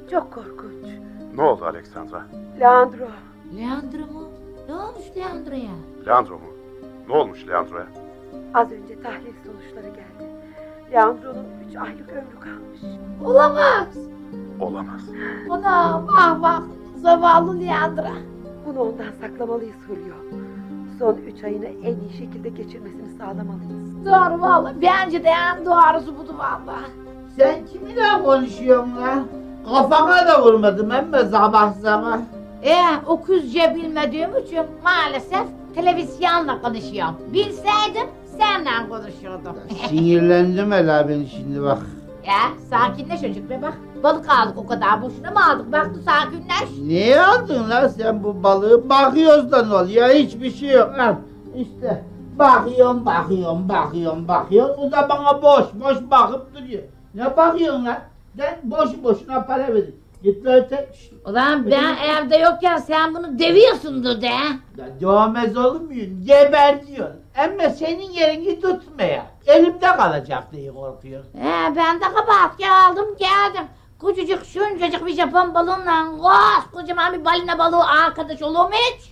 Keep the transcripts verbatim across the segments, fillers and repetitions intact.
Çok korkunç. Ne oldu Alexandra? Leandro. Leandro mu? Ne olmuş Leandro'ya? Leandro mu? Ne olmuş Leandro'ya? Az önce tahlil sonuçları geldi. Leandro'nun üç aylık ömrü kalmış. Olamaz. Olamaz. Ana vah vah. Zavallı Leandro. Bunu ondan saklamalıyız Julio. Son üç ayını en iyi şekilde geçirmesini sağlamalıyız. Doğru vallahi. Bence de en doğrusu budur vallahi. Sen kiminle konuşuyorsun lan? Kafana da vurmadım emme sabah sabah. Ee, okuzca bilmediğim için maalesef televizyonla konuşuyorum. Bilseydim seninle konuşurdum. Sinirlendim hele ben şimdi bak. Ya sakinleş çocuk be bak. Balık aldık o kadar boşuna mı aldık? Bak da sakinleş. Niye aldın lan sen bu balığı? Bakıyoruz da ne oluyor? Hiçbir şey yok. Al işte. Bakıyorum, bakıyorum, bakıyorum, bakıyorum. O da bana boş boş bakıp duruyor. Ne bakıyorsun lan? Ben boş boşuna para verdim. Git lan öte. Ulan ben evde yokken sen bunu deviyorsundur de. Ya dövmez olur muyum? Geber diyorsun. Ama senin yerini tutmaya. Elimde kalacak diye korkuyorum. He ben de kabahat geldim geldim. Küçücük şuncacık bir Japon balığıyla koş kocaman bir balina balığı arkadaş olur mu hiç?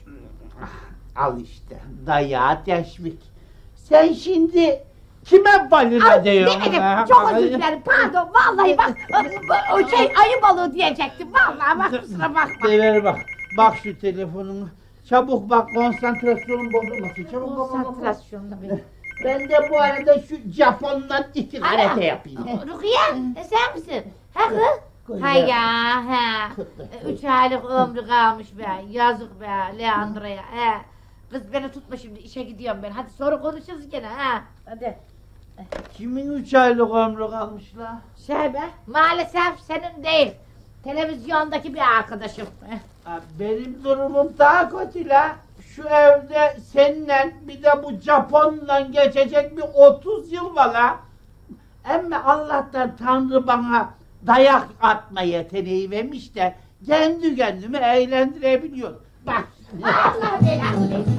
Al işte dayağı teşvik. Sen şimdi kime balina diyorsun? Demedim ha? çok özür dilerim pardon vallahi bak o şey ayı balığı diyecektim vallahi bak kusura bakma. Devir bak. Bak şu telefonunu. Çabuk bak konsantrasyonun bozulmasın. Çabuk bak. Konsantrasyonda benim. Ben de bu arada şu Japon'dan iki karate yapayım. Rukiye e, sen misin? Ha kız? Hay ya he. E, Üç aylık ömrü kalmış be. Yazık be Leandro'ya he. Kız beni tutma şimdi işe gidiyorum ben. Hadi sonra konuşuruz gene ha. Hadi. Kimin üç aylık ömrü kalmış la? Şey be maalesef senin değil. Televizyondaki bir arkadaşım. Ha, benim durumum daha kötü la. Şu evde seninle bir de bu Japon'la geçecek bir otuz yıl var la. Ama Allah'tan Tanrı bana dayak atma yeteneği vermiş de kendi kendimi eğlendirebiliyorum. Bak. Allah belanı versin.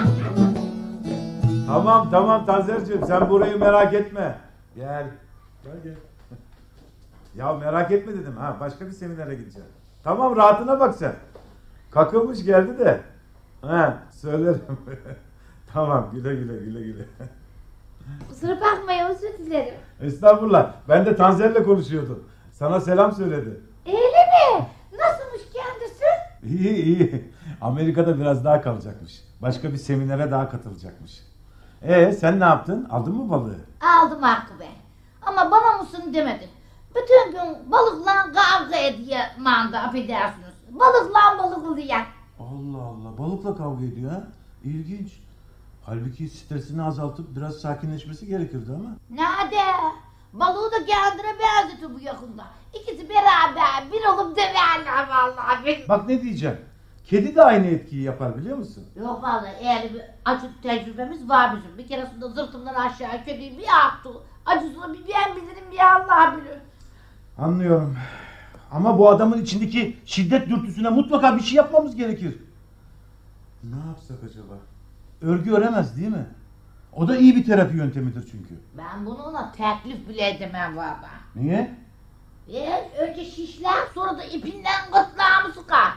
Tamam tamam Tazerciğim sen burayı merak etme. Gel. Gel gel. Ya merak etme dedim ha başka bir seminere gideceğim. Tamam rahatına bak sen. Kakılmış geldi de. Ha söylerim. Tamam güle güle güle güle. Kusura bakmayın özür dilerim. Estağfurullah ben de Tanzer'le konuşuyordum. Sana selam söyledi. Öyle mi? Nasılmış kendisi? İyi iyi. Amerika'da biraz daha kalacakmış. Başka bir seminere daha katılacakmış. Ee sen ne yaptın? Aldın mı balığı? Aldım Hakkı Bey. Ama bana mısın demedin. Bütün gün balıkla kavga ediyor manda affedersiniz. Balıkla balık yiyen. Allah Allah balıkla kavga ediyor ha? İlginç. Halbuki stresini azaltıp biraz sakinleşmesi gerekirdi ama. Nerede? Balığı da kendine benzetiyor bu yakında. İkisi beraber bir olup döverler vallahi. Bak ne diyeceğim. Kedi de aynı etkiyi yapar biliyor musun? Yok vallahi eğer bir acı tecrübemiz var bizim. Bir keresinde zırtımdan aşağı kediyi bir attı. Acısını bir ben bilirim bir Allah bilir. Anlıyorum. Ama bu adamın içindeki şiddet dürtüsüne mutlaka bir şey yapmamız gerekir. Ne yapsak acaba? Örgü öremez değil mi? O da iyi bir terapi yöntemidir çünkü. Ben bunu ona teklif bile edemem valla. Niye? Ee, önce şişler sonra da ipinden gırtlağımı sıkar.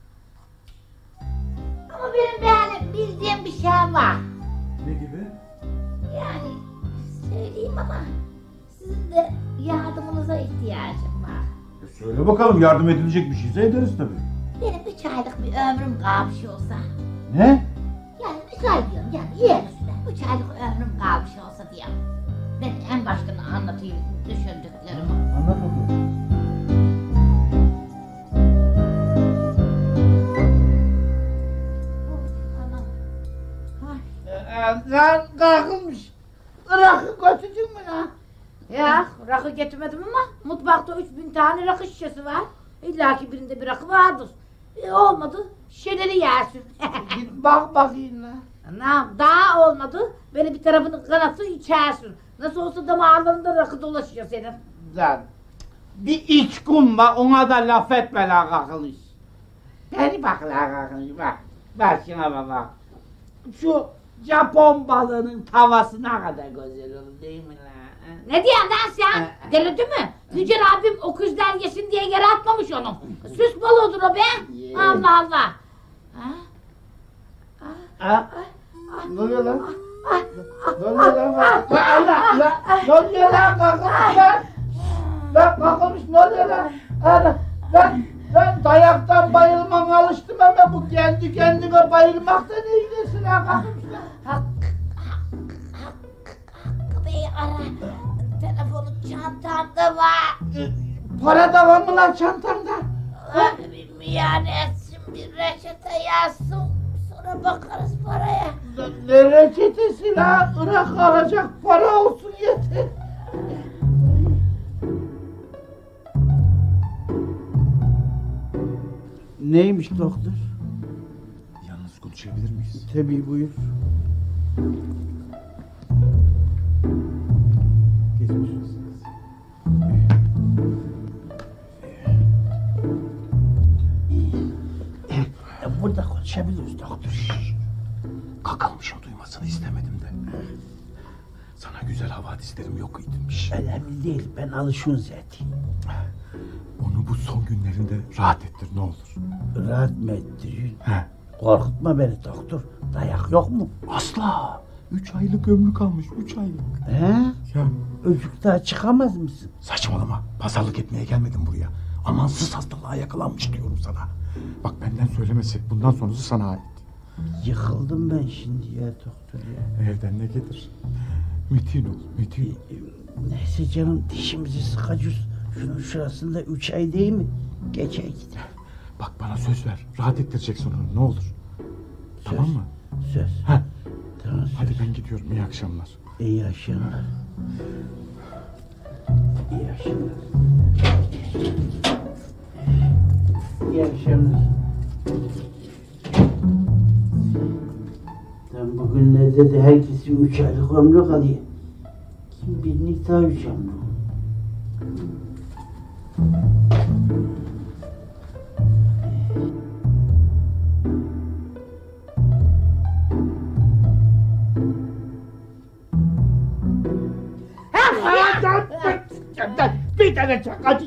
Ama benim yani bildiğim bir şey var. Ne gibi? Yani söyleyeyim ama sizin de yardımınıza ihtiyacım var. E söyle bakalım yardım edilecek bir şeyse ederiz tabii. Benim üç aylık bir ömrüm kalmış olsa. Ne? Yani üç ay diyorum yani yer üstüne. Üç aylık ömrüm kalmış olsa diyorum. Ben en baştan anlatayım düşündüklerimi. Anlat bakalım. Lan kalkılmış. Rakı götürdün mü lan? Ya rakı getirmedim ama mutfakta üç bin tane rakı şişesi var. İlla ki birinde bir rakı vardır. E, olmadı şişeleri yersin. Git bak bakayım lan. Anam daha olmadı böyle bir tarafını kanatı içersin. Nasıl olsa damarlarında rakı dolaşıyor senin. Lan bir iç kum var ona da laf etme lan kalkılmış. Beni bak lan kalkılmış bak. Bak şuna bak bak. Şu Japon balığının tavası ne kadar güzel olur değil mi lan? Ne diyorsun lan sen? Ee, Delirdin mi? Yüce Rabbim o kızlar yesin diye yere atmamış onu. Süs balığıdır o be. Allah Allah. Ha? Ha? Ne oluyor lan? Ne oluyor lan? Allah lan! Ne oluyor lan? Kalkılmış lan! Lan kalkılmış ne oluyor lan? Lan lan lan dayaktan bayılmama alıştım ama bu kendi kendine bayılmakta ne ilgisi lan kalkılmış lan? Hakkı Bey ara. Telefonu çantamda var. Para da var mı lan çantamda? Bir miyane etsin, bir reçete yazsın. Sonra bakarız paraya. Ne reçetesi la? Irak alacak para olsun yeter. Neymiş doktor? Yalnız konuşabilir miyiz? Tabii buyur. Geçmiş olsun. Burada konuşabiliriz doktor. Kakılmış o duymasını istemedim de. Sana güzel havadislerim yok edilmiş. Önemli değil, ben alışın zaten. Onu bu son günlerinde rahat ettir ne olur. Rahat mı ettiriyorsun? He. Korkutma beni doktor. Dayak yok mu? Asla. Üç aylık ömrü kalmış. Üç aylık. He? Ya Öcük daha çıkamaz mısın? saçmalama. Pazarlık etmeye gelmedim buraya. Amansız hastalığa yakalanmış diyorum sana. Bak benden söylemesi bundan sonrası sana ait. Yıkıldım ben şimdi ya doktor ya. Evden ne getir? Metin ol, metin ol. Neyse canım dişimizi sıkacağız. Şunun şurasında üç ay değil mi? Geçer gider. Bak bana söz ver. Rahat ettireceksin onu ne olur. Tamam mı? Söz. Heh. Tamam söz. Hadi ben gidiyorum. İyi akşamlar. İyi akşamlar. İyi akşamlar. İyi akşamlar. Ben bugünlerde de herkesin üç aylık ömrü kalıyor. Kim bilir daha üç ömrü. Bir tane çakacı.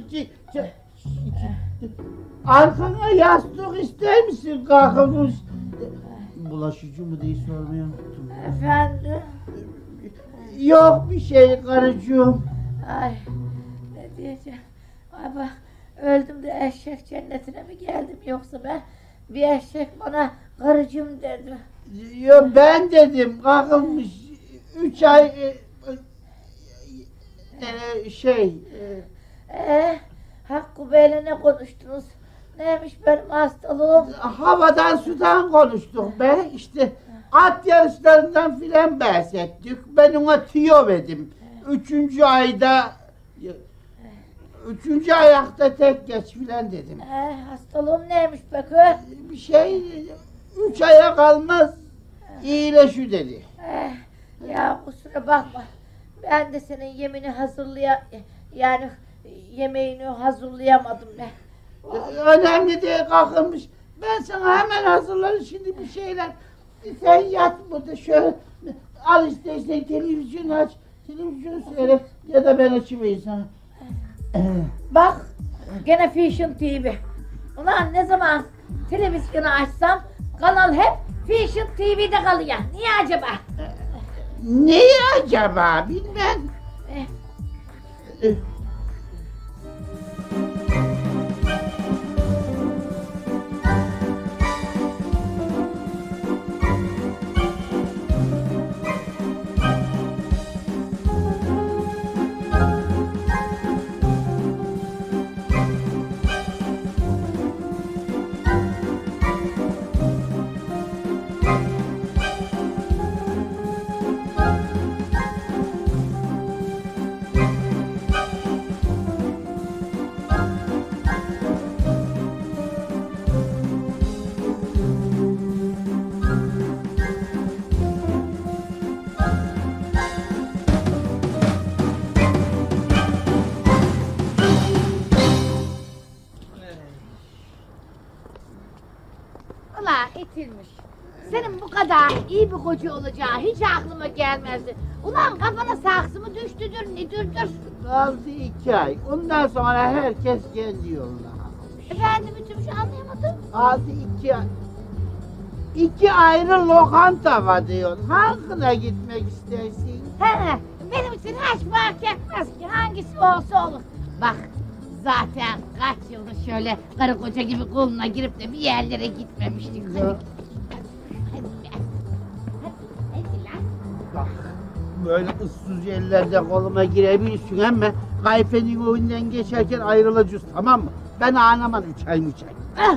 Arkana yastık ister misin kalkmış? Bulaşıcı mı diye sormayı unuttum. Efendim? Yok bir şey karıcığım. Ay ne diyeceğim. Ay bak öldüm de eşek cennetine mi geldim yoksa ben bir eşek bana karıcığım dedi. Yok ben dedim kalkılmış. Üç ay e, e, şey e, Eee Hakkı Bey'le ne konuştunuz? Neymiş benim hastalığım? havadan sudan konuştuk be işte at yarışlarından filan bahsettik. Ben ona tüyo verdim. Üçüncü ayda üçüncü ayakta tek geç filan dedim. Eee hastalığım neymiş peki? Bir şey üç aya kalmaz iyileşi dedi. Eh, ya kusura bakma. Ben de senin yemini hazırlaya yani yemeğini hazırlayamadım ben. Önemli değil kalkılmış. Ben sana hemen hazırlarım şimdi bir şeyler. Sen yat burada şöyle al istersen televizyon aç. Televizyon seyret ya da ben açıvereyim sana. Bak gene Fashion T V. Ulan ne zaman televizyonu açsam kanal hep Fashion T V'de kalıyor. Niye acaba? Neyi acaba bilmem. Eh, Eh, Ulan itilmiş. Senin bu kadar iyi bir koca olacağı hiç aklıma gelmezdi. Ulan kafana saksı mı düştüdür, nedirdir? Kaldı iki ay. Ondan sonra herkes kendi yoluna. Efendim bütün şey anlayamadım. Kaldı iki ay. İki ayrı lokanta var diyorsun. Hangisine gitmek istersin? He, benim için hiç fark etmez ki hangisi olsa olur. Bak zaten kaç yıldır şöyle karı koca gibi koluna girip de bir yerlere gitmemiştik. Hadi, Ya. hadi be. Hadi, hadi lan. Bak, böyle ıssız yerlerde koluma girebilirsin ama kayfenin önünden geçerken ayrılacağız, tamam mı? Ben anlamam üç ay üç ay.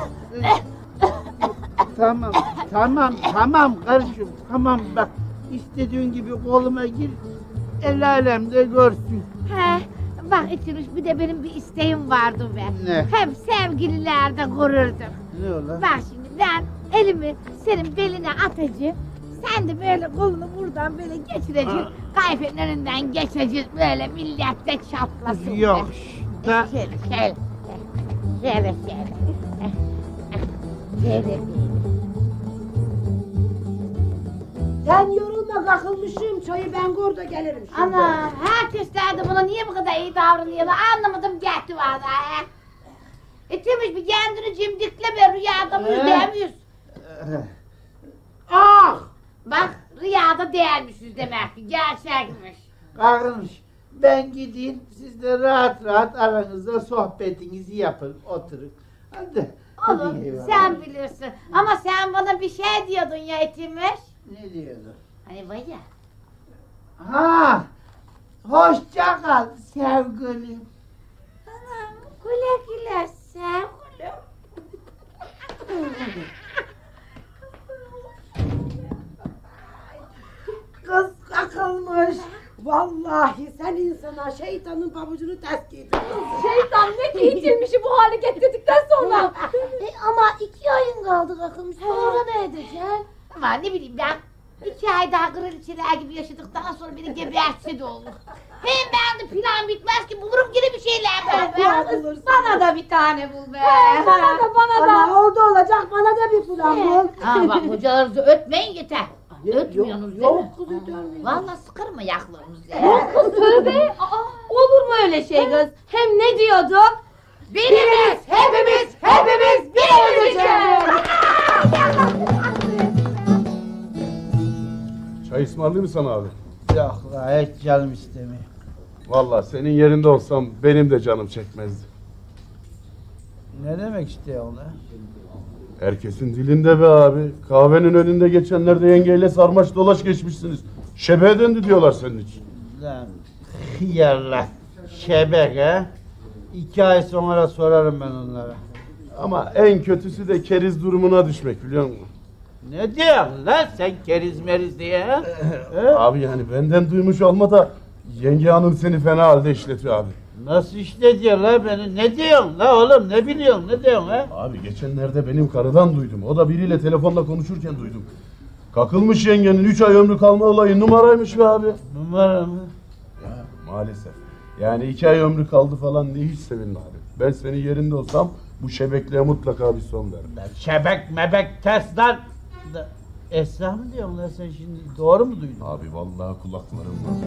Tamam, tamam, tamam karıcığım, tamam bak. İstediğin gibi koluma gir, el alem de görsün. He, bak İtiruş bir de benim bir isteğim vardı be. Ne? Hep sevgililerde gururdum. Ne ola? Bak şimdi ben elimi senin beline atacağım. Sen de böyle kolunu buradan böyle geçireceksin. Kayfenin önünden geçeceğiz böyle millette çatlasın. Yok. be. Da, Şöyle şöyle. Şöyle şöyle. Şöyle. Sen yorulma kakılmışım. Çayı ben orada gelirim şimdi. Ana herkes derdi buna niye bu kadar iyi davranıyorlar anlamadım gitti vallahi. E Temiz bir kendini cimdikleme rüyada mıyız Ee? demiyoruz. ah! Bak rüyada değermişiz demek ki gerçekmiş. Karınmış, ben gideyim, siz de rahat rahat aranızda sohbetinizi yapın, oturun. Hadi. hadi Oğlum eyvallah. sen bilirsin ama sen bana bir şey diyordun ya Etimiş. Ne diyordun? Hani var ya. Ha! Hoşça kal sevgilim. Anam güle güle sevgilim. Kız kakılmış. Vallahi sen insana şeytanın pabucunu ters giydin. Şeytan ne giydirmişi bu hale getirdikten sonra. E, ama iki ayın kaldı kakılmış sonra ne edeceksin? Ama ne bileyim ben. İki ay daha kraliçeler gibi yaşadıktan sonra beni gebertse de olur. Hem ben de plan bitmez ki bulurum yine bir şeyler ben. Ya bulursun. Bana da bir tane bul be. Bana da bana da. Ana oldu olacak bana da bir plan bul. Ha bak hocalarınızı ötmeyin yeter. Ötmüyorsunuz değil yok mi? kız, ötmüyoruz. Vallahi sıkarım ayaklarınızı. Kız tövbe. Aa, olur mu öyle şey kız? Hem ne diyorduk? Birimiz, hepimiz, hepimiz bir olacağız. Çay ısmarlayayım mı sana abi? Yok la hiç canım istemiyor. Vallahi senin yerinde olsam benim de canım çekmezdi. Ne demek istiyor la? Herkesin dilinde be abi. Kahvenin önünde geçenlerde yengeyle sarmaş dolaş geçmişsiniz. Şebeğe döndü diyorlar senin için. Lan hıyarlar. Şebek ha? İki ay sonra sorarım ben onlara. Ama en kötüsü de keriz durumuna düşmek biliyor musun? Ne diyorsun lan sen keriz meriz diye ha? He? Abi yani benden duymuş olma da yenge hanım seni fena halde işletiyor abi. Nasıl işletiyor la beni? Ne diyorsun la oğlum? Ne biliyorsun? Ne diyorsun ha? Abi geçenlerde benim karıdan duydum. O da biriyle telefonla konuşurken duydum. Kakılmış yengenin üç ay ömrü kalma olayı numaraymış be abi. Numara mı? Ya maalesef. Yani iki ay ömrü kaldı falan diye hiç sevinme abi. Ben senin yerinde olsam bu şebekliğe mutlaka bir son veririm. Lan şebek mebek ters lan. Da- Esra mı diyorsun lan sen şimdi? Doğru mu duydun? Abi vallahi kulaklarım var.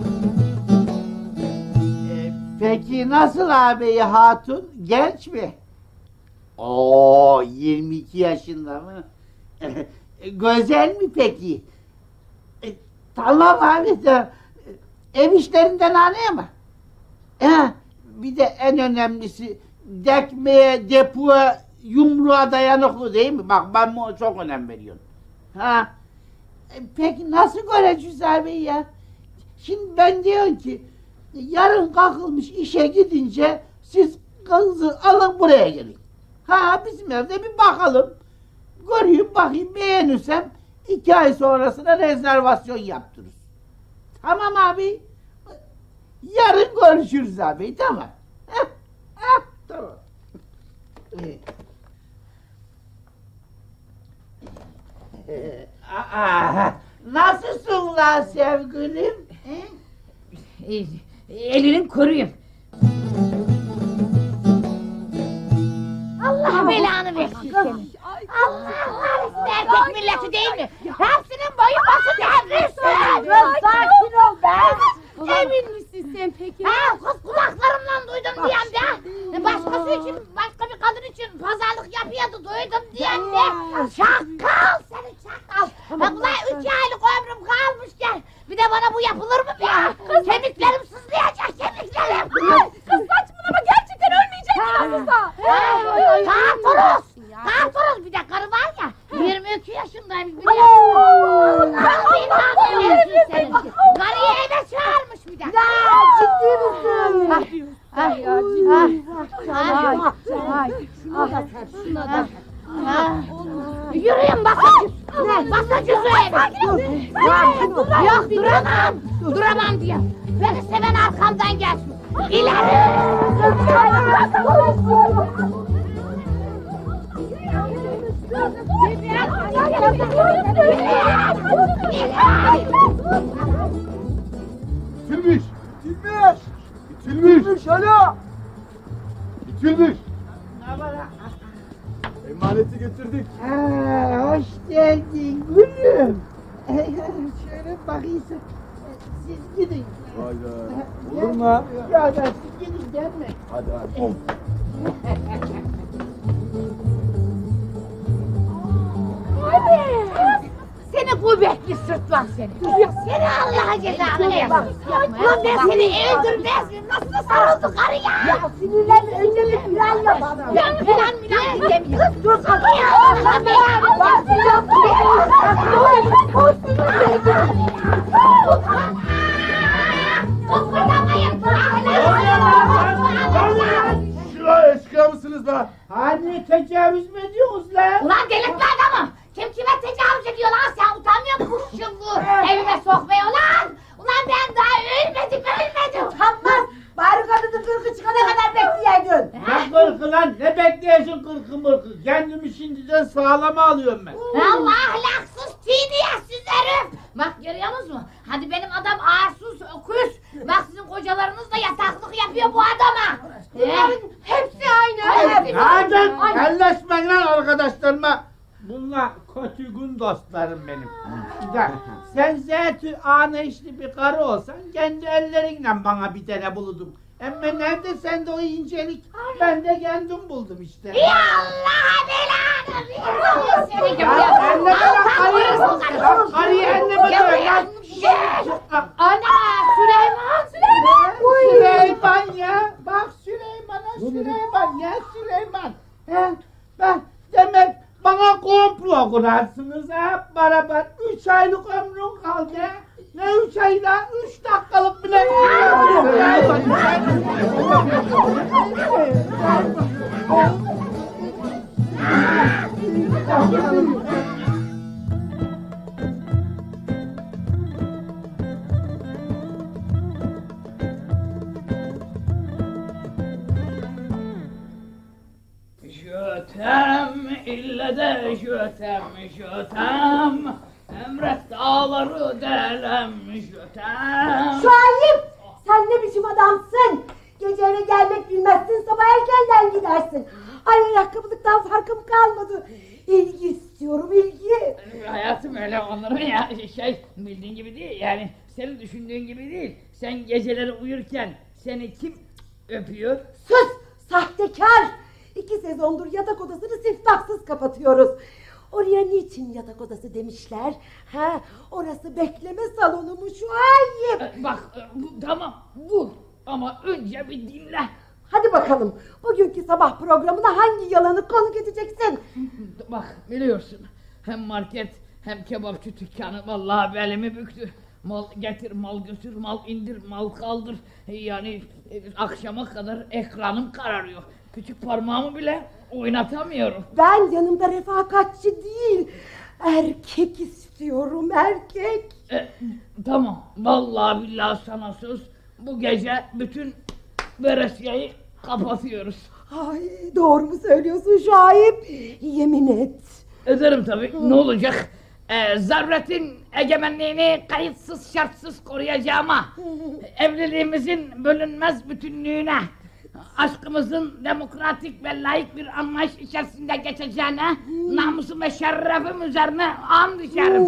Ee, peki nasıl abi hatun? Genç mi? Oo yirmi iki yaşında mı? Güzel mi peki? E, tamam abi de e, ev işlerinden anlıyor mu? Ha, bir de en önemlisi dekmeye, depoya, yumruğa dayanıklı değil mi? Bak ben buna çok önem veriyorum. Ha. E, peki nasıl göreceğiz abi ya? Şimdi ben diyorum ki yarın kalkılmış işe gidince siz kızı alın buraya gelin. Ha bizim evde bir bakalım. Göreyim bakayım beğenirsem iki ay sonrasına rezervasyon yaptırırız. Tamam abi. Yarın görüşürüz abi tamam. Heh, heh, tamam. Ee, Aa, nasılsın lan sevgilim? He? Elinin koruyum. Allah belanı versin senin. Allah kahretsin erkek milleti değil mi? Hepsinin boyu bası devrilsin. Sakin ol be. Emin misin sen peki? Ha Ay, Ay, ay, ay, şuna da ser, şuna da. Yürüyün basacı. Ne? Basacı Süheyman. Yok duramam. Duramam diyor. Beni seven arkamdan gelsin. İleri. İtilmiş! İtilmiş! İtilmiş! İtilmiş hala! İtilmiş! Emaneti getirdik. Aa, hoş geldin gülüm. Şöyle bakayım. Siz gidin. Hayda. Olur mu? Ya da siz gidin gelme. Hadi hadi. Seni kuvvetli sırtlan seni. Seni Allah'a cezanı versin. Ulan ben seni öldürmez miyim? Nasıl sarıldı karı ya? Ya sinirlenme, önce bir plan yapalım. Ben filan filan dinlemiyorum. Kız dur kalk. Ya Allah be. Bak plan Kıpırdamayın. Şuna eşkıya mısınız be? Hani tecavüz mü ediyorsunuz lan? Ulan delirtme adamı. Kim kime tecavüz ediyor lan? Sen utanmıyor musun şunlu? Evime sokmuyor lan. Ulan ben daha ölmedim ölmedim. Utanmaz. Bari kadının kırkı çıkana kadar bekleyeydin. Ne kırkı lan? Ne bekliyorsun kırkı mırkı? Kendimi şimdiden sağlama alıyorum ben. Allah ahlaksız tiniyetsiz herif. Bak görüyor musun? Hadi benim adam arsuz öküz. Bak sizin kocalarınız da yataklık yapıyor bu adama. Bunların hepsi aynı. Hadi elleşmeyin lan arkadaşlarıma. Bunlar kötü gün dostlarım benim. Ya, sen zat-ı anayışlı bir karı olsan kendi ellerinle bana bir tane bulurdun. Ama nerede sende o incelik? Ben de kendim buldum işte. Ya Allah belanı versin seni gibi. Ya elleme lan karıyı. Lan karıyı elleme diyor lan. Ana Süleyman Süleyman. Süleyman ya. Bak Süleyman'a Süleyman ya Süleyman. He, ben demek bana komplo kurarsınız ha beraber. Üç aylık ömrüm kaldı. Ne üç ayda? Üç dakikalık bile. Jötem, ille de jötem, jötem. Emret dağları delem, jötem. Şahip, sen ne biçim adamsın? Gece eve gelmek bilmezsin, sabah erkenden gidersin. Ay ayakkabılıktan farkım kalmadı. İlgi istiyorum, ilgi. Hayatım öyle onların ya şey bildiğin gibi değil yani senin düşündüğün gibi değil. Sen geceleri uyurken seni kim öpüyor? Sus, sahtekar. İki sezondur yatak odasını siftahsız kapatıyoruz. Oraya niçin yatak odası demişler? Ha, orası bekleme salonu mu şu ayıp? Ee, Bak e, bu, tamam vur ama önce bir dinle. Hadi bakalım, bugünkü sabah programına hangi yalanı konuk edeceksin? Bak biliyorsun hem market hem kebapçı dükkanı vallahi belimi büktü. Mal getir, mal götür, mal indir, mal kaldır. Yani e, akşama kadar ekranım kararıyor. Küçük parmağımı bile oynatamıyorum. Ben yanımda refakatçi değil, erkek istiyorum, erkek. E, tamam, vallahi billahi sana söz. Bu gece bütün veresiyeyi kapatıyoruz. Ay, doğru mu söylüyorsun Şahip? Yemin et. Ederim tabii, ne olacak? Ee, Zaruretin egemenliğini kayıtsız şartsız koruyacağıma, evliliğimizin bölünmez bütünlüğüne, aşkımızın demokratik ve layık bir anlayış içerisinde geçeceğine, namusum ve şerefim üzerine and içerim.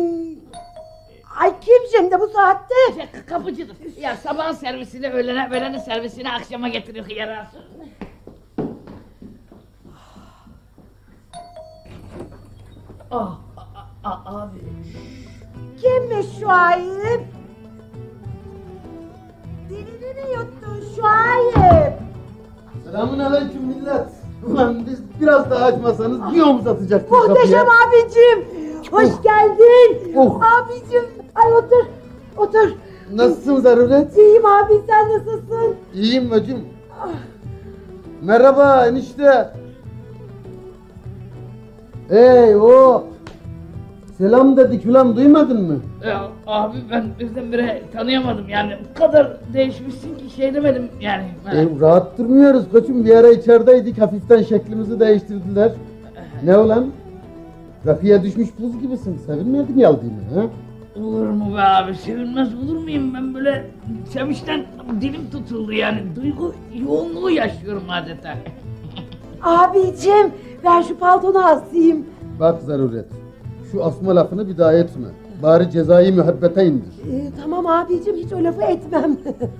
Ay kim şimdi bu saatte? Şey, kapıcıdır. Ya sabah servisini öğlene, öğleni servisini akşama getiriyor yere. Ah, a, a, abi. Kimmiş Şahip? Dilini yuttun Şahip. Selamun aleyküm millet. Ulan biz biraz daha açmasanız bir omuz atacaktınız Muhteşem kapıya. abicim. Hoş geldin. Oh. Abicim. Ay otur. Otur. Nasılsın Zaruret? İyiyim abi, sen nasılsın? İyiyim bacım. Merhaba enişte. Ey o. Selam dedik ulan, duymadın mı? Ya abi ben birdenbire tanıyamadım yani. O kadar değişmişsin ki şey demedim yani. E, rahat durmuyoruz koçum. Bir ara içerideydik, hafiften şeklimizi değiştirdiler. Ne ulan? Rakıya düşmüş buz gibisin. Sevinmedin yaldığını ha? Olur mu be abi, sevinmez olur muyum? Ben böyle sevinçten dilim tutuldu yani. Duygu yoğunluğu yaşıyorum adeta. Abicim ver şu paltonu asayım. Bak zaruret. Şu asma lafını bir daha etme. Bari cezayı müebbete indir. Ee, tamam abicim, hiç o lafı etmem.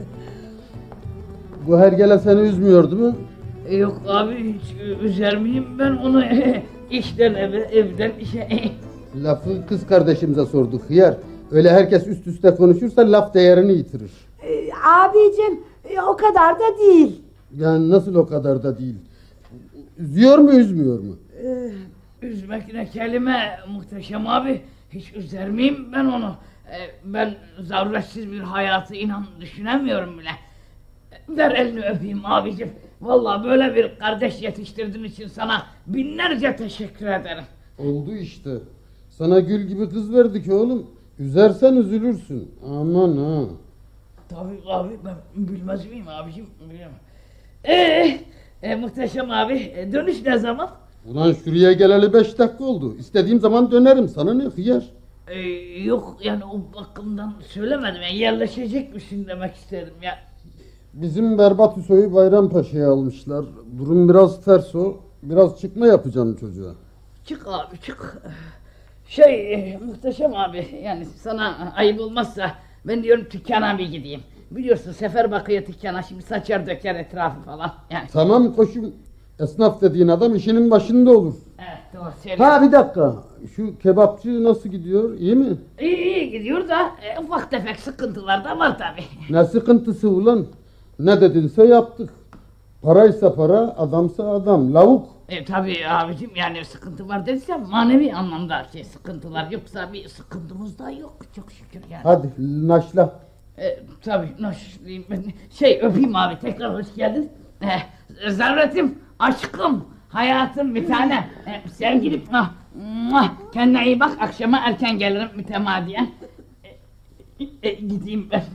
Bu hergele seni üzmüyordu mu? E, Yok abi, hiç üzer miyim ben onu? İşten eve, evden işe. Lafı kız kardeşimize sorduk hıyar. Öyle herkes üst üste konuşursa laf değerini yitirir. Ee, abicim e, o kadar da değil. Yani nasıl o kadar da değil? Üzüyor mu üzmüyor mu? Ee, Üzmek ne kelime Muhteşem abi. Hiç üzer miyim ben onu? E, ben zaruretsiz bir hayatı inan düşünemiyorum bile. Ver elini öpeyim abicim. Vallahi böyle bir kardeş yetiştirdiğin için sana binlerce teşekkür ederim. Oldu işte. Sana gül gibi kız verdik oğlum. Üzersen üzülürsün. Aman ha. Tabii abi, ben bilmez miyim abicim? Biliyorum. Ee, e, Muhteşem abi, e, dönüş ne zaman? Ulan şuraya geleli beş dakika oldu. İstediğim zaman dönerim. Sana ne hıyar? Ee, yok yani o bakımdan söylemedim ya, yerleşecek misin demek istedim ya. Bizim berbat Hüso'yu Bayrampaşa'ya almışlar. Durum biraz ters o. Biraz çıkma yapacağım çocuğa. Çık abi çık. Şey e, Muhteşem abi, yani sana ayıp olmazsa ben diyorum dükkana bir gideyim. Biliyorsun sefer bakıyor dükkana, şimdi saçar döker etrafı falan yani. Tamam koşum. Esnaf dediğin adam işinin başında olur. Evet doğru söylüyorsun. Ha bir dakika. Şu kebapçı nasıl gidiyor? İyi mi? İyi iyi gidiyor da e, ufak tefek sıkıntılar da var tabi. Ne sıkıntısı ulan? Ne dedinse yaptık. Paraysa para, adamsa adam. Lavuk. E tabi abicim, yani sıkıntı var dediysem manevi anlamda şey sıkıntılar, yoksa bir sıkıntımız da yok çok şükür yani. Hadi naşla. E, tabii naşlıyım ben. Şey öpeyim abi, tekrar hoş geldin. E, Zaruretim, aşkım, hayatım bir tane. E, sevgilim, ah, muah, kendine iyi bak, akşama erken gelirim mütemadiyen. E, e, gideyim ben.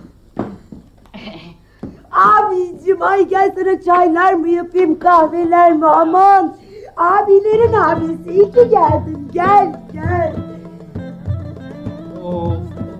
Abicim ay gel sana çaylar mı yapayım, kahveler mi, aman. Abilerin abisi, iyi ki geldin, gel gel. Of.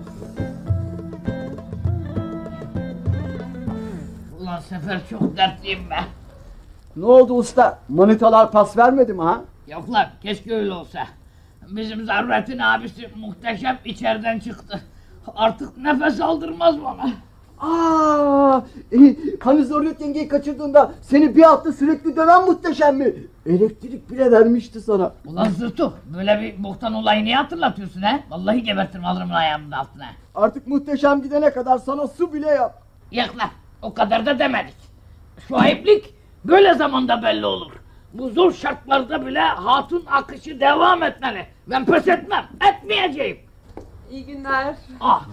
Ulan Sefer, çok dertliyim ben. Ne oldu usta? Manitalar pas vermedi mi ha? Yok lan, keşke öyle olsa. Bizim Zaruret'in abisi Muhteşem içeriden çıktı. Artık nefes aldırmaz bana. Aa, e, hani Zaruret yengeyi kaçırdığında seni bir hafta sürekli döven Muhteşem mi? Elektrik bile vermişti sana. Ulan Zırtu, böyle bir boktan olayı niye hatırlatıyorsun he? Vallahi gebertirim, alırım ayağımın altına. Artık Muhteşem gidene kadar sana su bile yap. Yok lan, o kadar da demedik. Şu ayıplik böyle zamanda belli olur. Bu zor şartlarda bile hatun akışı devam etmeli. Ben pes etmem, etmeyeceğim. İyi günler. Ah,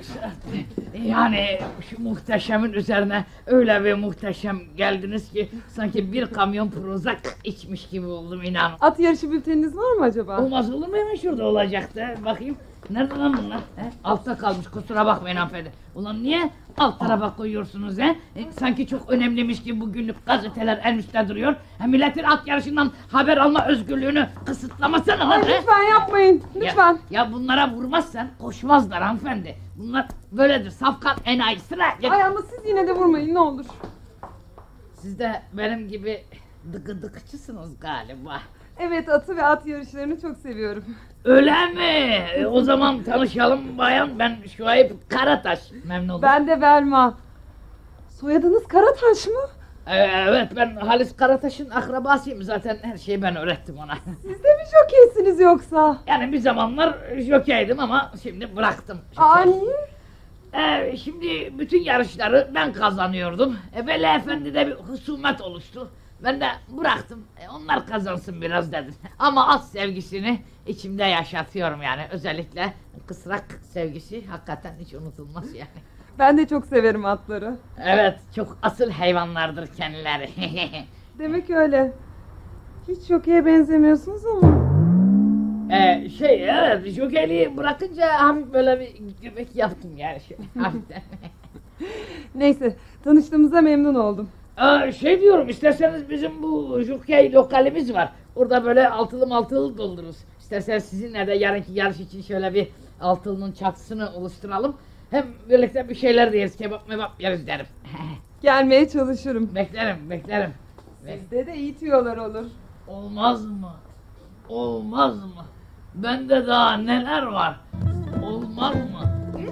yani şu Muhteşem'in üzerine öyle bir muhteşem geldiniz ki sanki bir kamyon Prozac içmiş gibi oldum, inan. At yarışı bülteniniz var mı acaba? Olmaz olur mu, hemen şurada olacaktı. Bakayım, nerede lan bunlar? He? Altta kalmış, kusura bakmayın hanımefendi. Ulan niye alt tarafa koyuyorsunuz he? E, sanki çok önemliymiş gibi bugünlük gazeteler en üstte duruyor. He, milletin at yarışından haber alma özgürlüğünü kısıtlamasana lan he? Lütfen yapmayın, lütfen. Ya, ya bunlara vurmazsan koşmazlar hanımefendi. Bunlar böyledir, safkan enayisine. Ay ama siz yine de vurmayın ne olur. Siz de benim gibi dıkıdıkçısınız galiba. Evet, atı ve at yarışlarını çok seviyorum. Öyle mi? E, o zaman tanışalım bayan, ben Şuayb Karataş, memnun oldum. Ben de Belma. Soyadınız Karataş mı? Ee, evet, ben Halis Karataş'ın akrabasıyım, zaten her şeyi ben öğrettim ona. Siz de mi jokeysiniz yoksa? Yani bir zamanlar jokeydim ama şimdi bıraktım. Aa niye? Ee, şimdi bütün yarışları ben kazanıyordum. E, Veli Efendi'de bir husumet oluştu. Ben de bıraktım. E, onlar kazansın biraz dedim. Ama at sevgisini içimde yaşatıyorum yani. Özellikle kısrak sevgisi hakikaten hiç unutulmaz yani. Ben de çok severim atları. Evet, çok asıl hayvanlardır kendileri. Demek öyle. Hiç jokeye benzemiyorsunuz ama. Ee, şey evet, jokeyliği bırakınca hafif böyle bir göbek yaptım yani şöyle hafiften. Neyse, tanıştığımıza memnun oldum. Aa, şey diyorum, isterseniz bizim bu jokey lokalimiz var. Orada böyle altılı maltılı doldururuz. İsterseniz sizinle de yarınki yarış için şöyle bir altılının çatısını oluşturalım. Hem birlikte bir şeyler de yeriz, kebap mebap yeriz derim. Gelmeye çalışırım. Beklerim, beklerim. Sizde de iyi tüyolar olur. Olmaz mı? Olmaz mı? Bende daha neler var? Olmaz mı?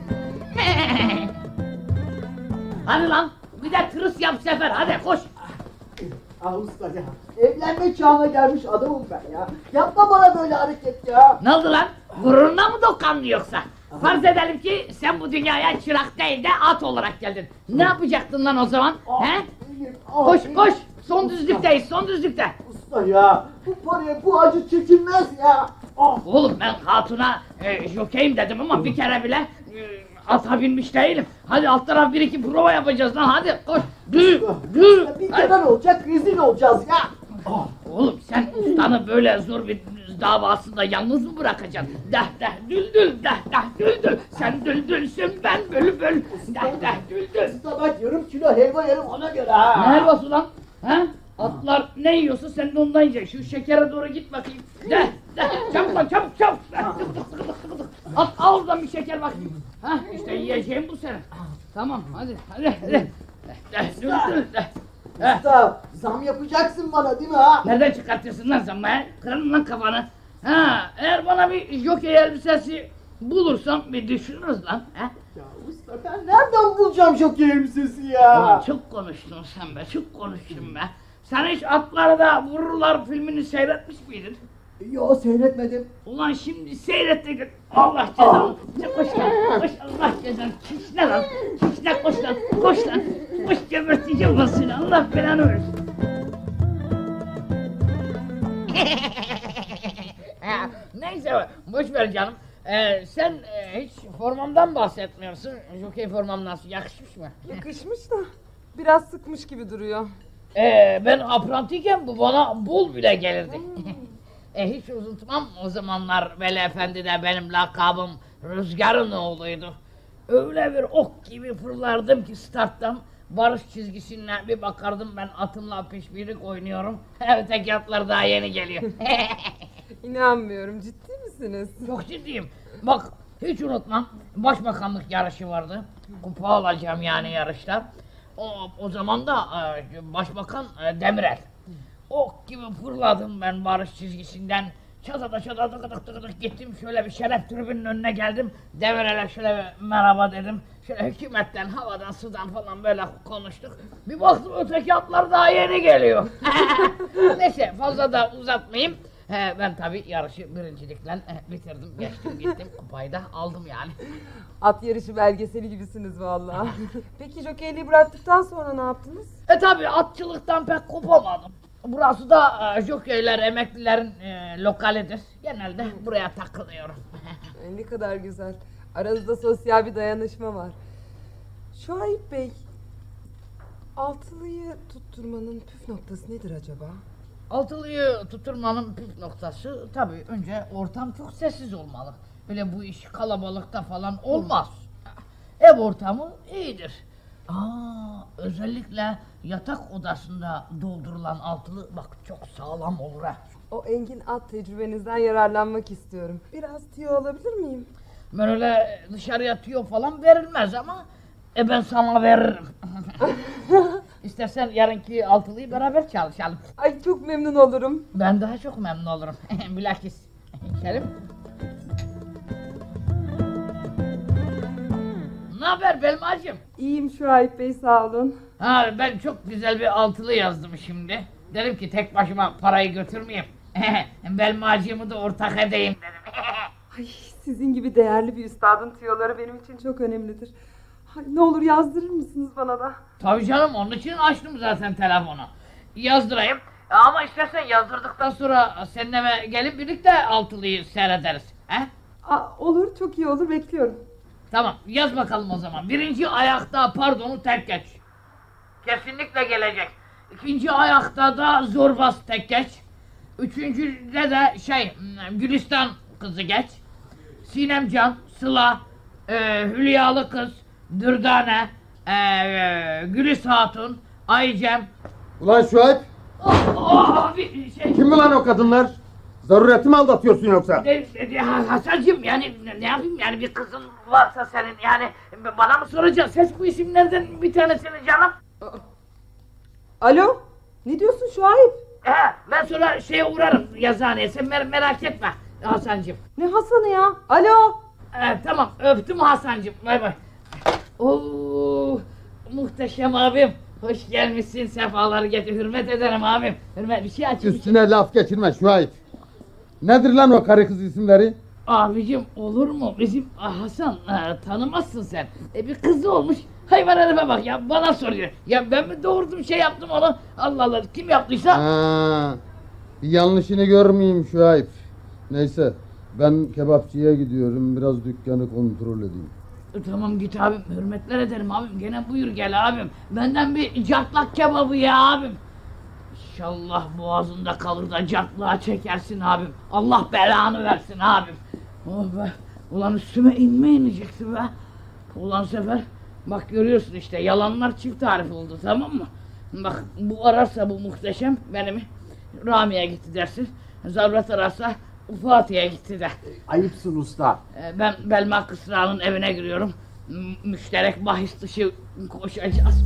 Hadi lan, bir de tırıs yap sefer, hadi koş. Ah usta ya, evlenme çağına gelmiş adamım ben ya. Yapma bana böyle hareket ya. Ne oldu lan? Gururuna mı dokandı yoksa? Farz edelim ki sen bu dünyaya çırak değil de at olarak geldin. Ne yapacaktın lan o zaman? He? Koş koş! Son düzlükteyiz, son düzlükte. Usta ya, bu paraya bu acı çekilmez ya. Oğlum ben hatuna e, jokeyim dedim ama bir kere bile e, ata binmiş değilim. Hadi alt taraf bir iki prova yapacağız lan, hadi koş! Dü, dü! Bir kenar olacak, rezil olacağız ya. Oğlum sen ustanı böyle zor bir davasında yalnız mı bırakacaksın? Deh deh düldül, deh deh düldül. Sen düldülsün, ben bülbül. Deh deh düldül. Usta bak yarım kilo helva yerim ona göre ha. Ne helvası lan? Ha? Atlar ne yiyorsa sen de ondan yiyeceksin. Şu şekere doğru git bakayım. Deh deh, çabuk lan çabuk çabuk. At al oradan bir şeker bakayım. Ha işte yiyeceğim bu senin. Tamam hadi hadi hadi. Deh düldül deh. Usta zam yapacaksın bana değil mi ha? Nereden çıkartıyorsun lan sen be? Kırarım lan kafanı. Ha, eğer bana bir jokey elbisesi bulursan bir düşünürüz lan. He? Ya usta ben nereden bulacağım jokey elbisesi ya? Ulan çok konuştun sen be, çok konuştun be. Sen hiç Atlarda Vururlar filmini seyretmiş miydin? Yo seyretmedim. Ulan şimdi seyret de gör. Allah cezanı. Koş lan, koş Allah cezanı. Kişne lan, kişne koş lan, koş lan. Koş geberteceğim lan seni, Allah belanı versin. Neyse boş ver canım. Ee, sen e, hiç formamdan bahsetmiyorsun. Jokey formam nasıl, yakışmış mı? Yakışmış da biraz sıkmış gibi duruyor. Ee, ben aprantiyken bu bana bol bile gelirdi. e, hiç unutmam, o zamanlar Veli Efendi de benim lakabım Rüzgar'ın oğluydu. Öyle bir ok gibi fırlardım ki starttan barış çizgisine bir bakardım, ben atımla pişpirik oynuyorum. Öteki atlar daha yeni geliyor. İnanmıyorum, ciddi misiniz? Çok ciddiyim. Bak hiç unutmam, başbakanlık yarışı vardı. Kupa alacağım yani yarışta. O, o zaman da e, başbakan e, Demirel. Ok gibi fırladım ben barış çizgisinden. Çatada çatada tıkıdık tıkıdık gittim, şöyle bir şeref tribünün önüne geldim. Demirel'e şöyle bir merhaba dedim. Şöyle hükümetten, havadan, sudan falan böyle konuştuk. Bir baktım öteki atlar daha yeni geliyor. Neyse fazla da uzatmayayım. He, ben tabii yarışı birincilikle e, bitirdim, geçtim gittim, kupayı da aldım yani. At yarışı belgeseli gibisiniz vallahi. Peki jokeyliği bıraktıktan sonra ne yaptınız? E tabii atçılıktan pek kopamadım. Burası da e, jokeyler, emeklilerin e, lokalidir. Genelde buraya takılıyorum. Ay, ne kadar güzel. Aranızda sosyal bir dayanışma var. Şuayb Bey, altılıyı tutturmanın püf noktası nedir acaba? Altılıyı tutturmanın püf noktası tabii önce ortam çok sessiz olmalı. Öyle bu iş kalabalıkta falan olmaz. Ev ortamı iyidir. Aa, özellikle yatak odasında doldurulan altılı bak çok sağlam olur ha. O engin at tecrübenizden yararlanmak istiyorum. Biraz tüyo alabilir miyim? Ben öyle dışarıya tüyo falan verilmez ama e ben sana veririm. İstersen yarınki altılıyı beraber çalışalım. Ay çok memnun olurum. Ben daha çok memnun olurum. Bilakis. İçelim. Ne haber Belmacığım? İyiyim Şuayb Bey, sağ olun. Ha, ben çok güzel bir altılı yazdım şimdi. Dedim ki tek başıma parayı götürmeyeyim. Belmacığımı da ortak edeyim dedim. Ay, sizin gibi değerli bir üstadın tüyoları benim için çok önemlidir. Ay, ne olur yazdırır mısınız bana da? Tabii canım, onun için açtım zaten telefonu. Yazdırayım. Ama istersen yazdırdıktan sonra senin eve gelip birlikte altılıyı seyrederiz. He? Aa, olur, çok iyi olur, bekliyorum. Tamam yaz bakalım o zaman. Birinci ayakta pardonu tek geç. Kesinlikle gelecek. İkinci ayakta da zorbaz tek geç. Üçüncüde de şey Gülistan kızı geç. Sinemcan, Sıla, e, Hülyalı kız, Dürdane, e, e, Gülis Hatun, Aycem. Ulan Şuayb! Oh, oh, abi, şey, Kim lan o kadınlar? Zarureti mi aldatıyorsun yoksa? E, e, Hasancığım yani ne, ne yapayım yani bir kızın varsa senin yani bana mı soracaksın? Seç bu isimlerden bir tanesini canım. Alo? Ne diyorsun Şuayb? He, ben sonra şeye uğrarım yazıhaneye sen mer merak etme Hasancığım. Ne Hasan'ı ya? Alo? Ee, tamam öptüm Hasancığım bay bay. Oo, muhteşem abim. Hoş gelmişsin sefalar getir hürmet ederim abim. Hürmet bir şey açayım. Üstüne laf geçirme Şuayb. Nedir lan o karı kız isimleri? Abicim olur mu bizim Hasan e, tanımazsın sen. E, bir kızı olmuş hayvan herife bak ya bana soruyor. Ya ben mi doğurdum şey yaptım onu Allah Allah kim yaptıysa. Ha, bir yanlışını görmeyeyim Şuayb. Neyse ben kebapçıya gidiyorum biraz dükkanı kontrol edeyim. E, tamam git abim hürmetler ederim abim gene buyur gel abim. Benden bir cartlak kebabı ya abim. İnşallah boğazında kalır da cartlığa çekersin abim. Allah belanı versin abim. Oh be. Ulan üstüme inme inecekti be. Ulan Sefer. Bak görüyorsun işte yalanlar çift tarif oldu tamam mı? Bak bu ararsa bu muhteşem benim Rami'ye gitti dersin. Zarret ararsa Fatih'e gitti de. Ayıpsın usta. Ee, ben Belma Kısra'nın evine giriyorum. M müşterek bahis dışı koşacağız.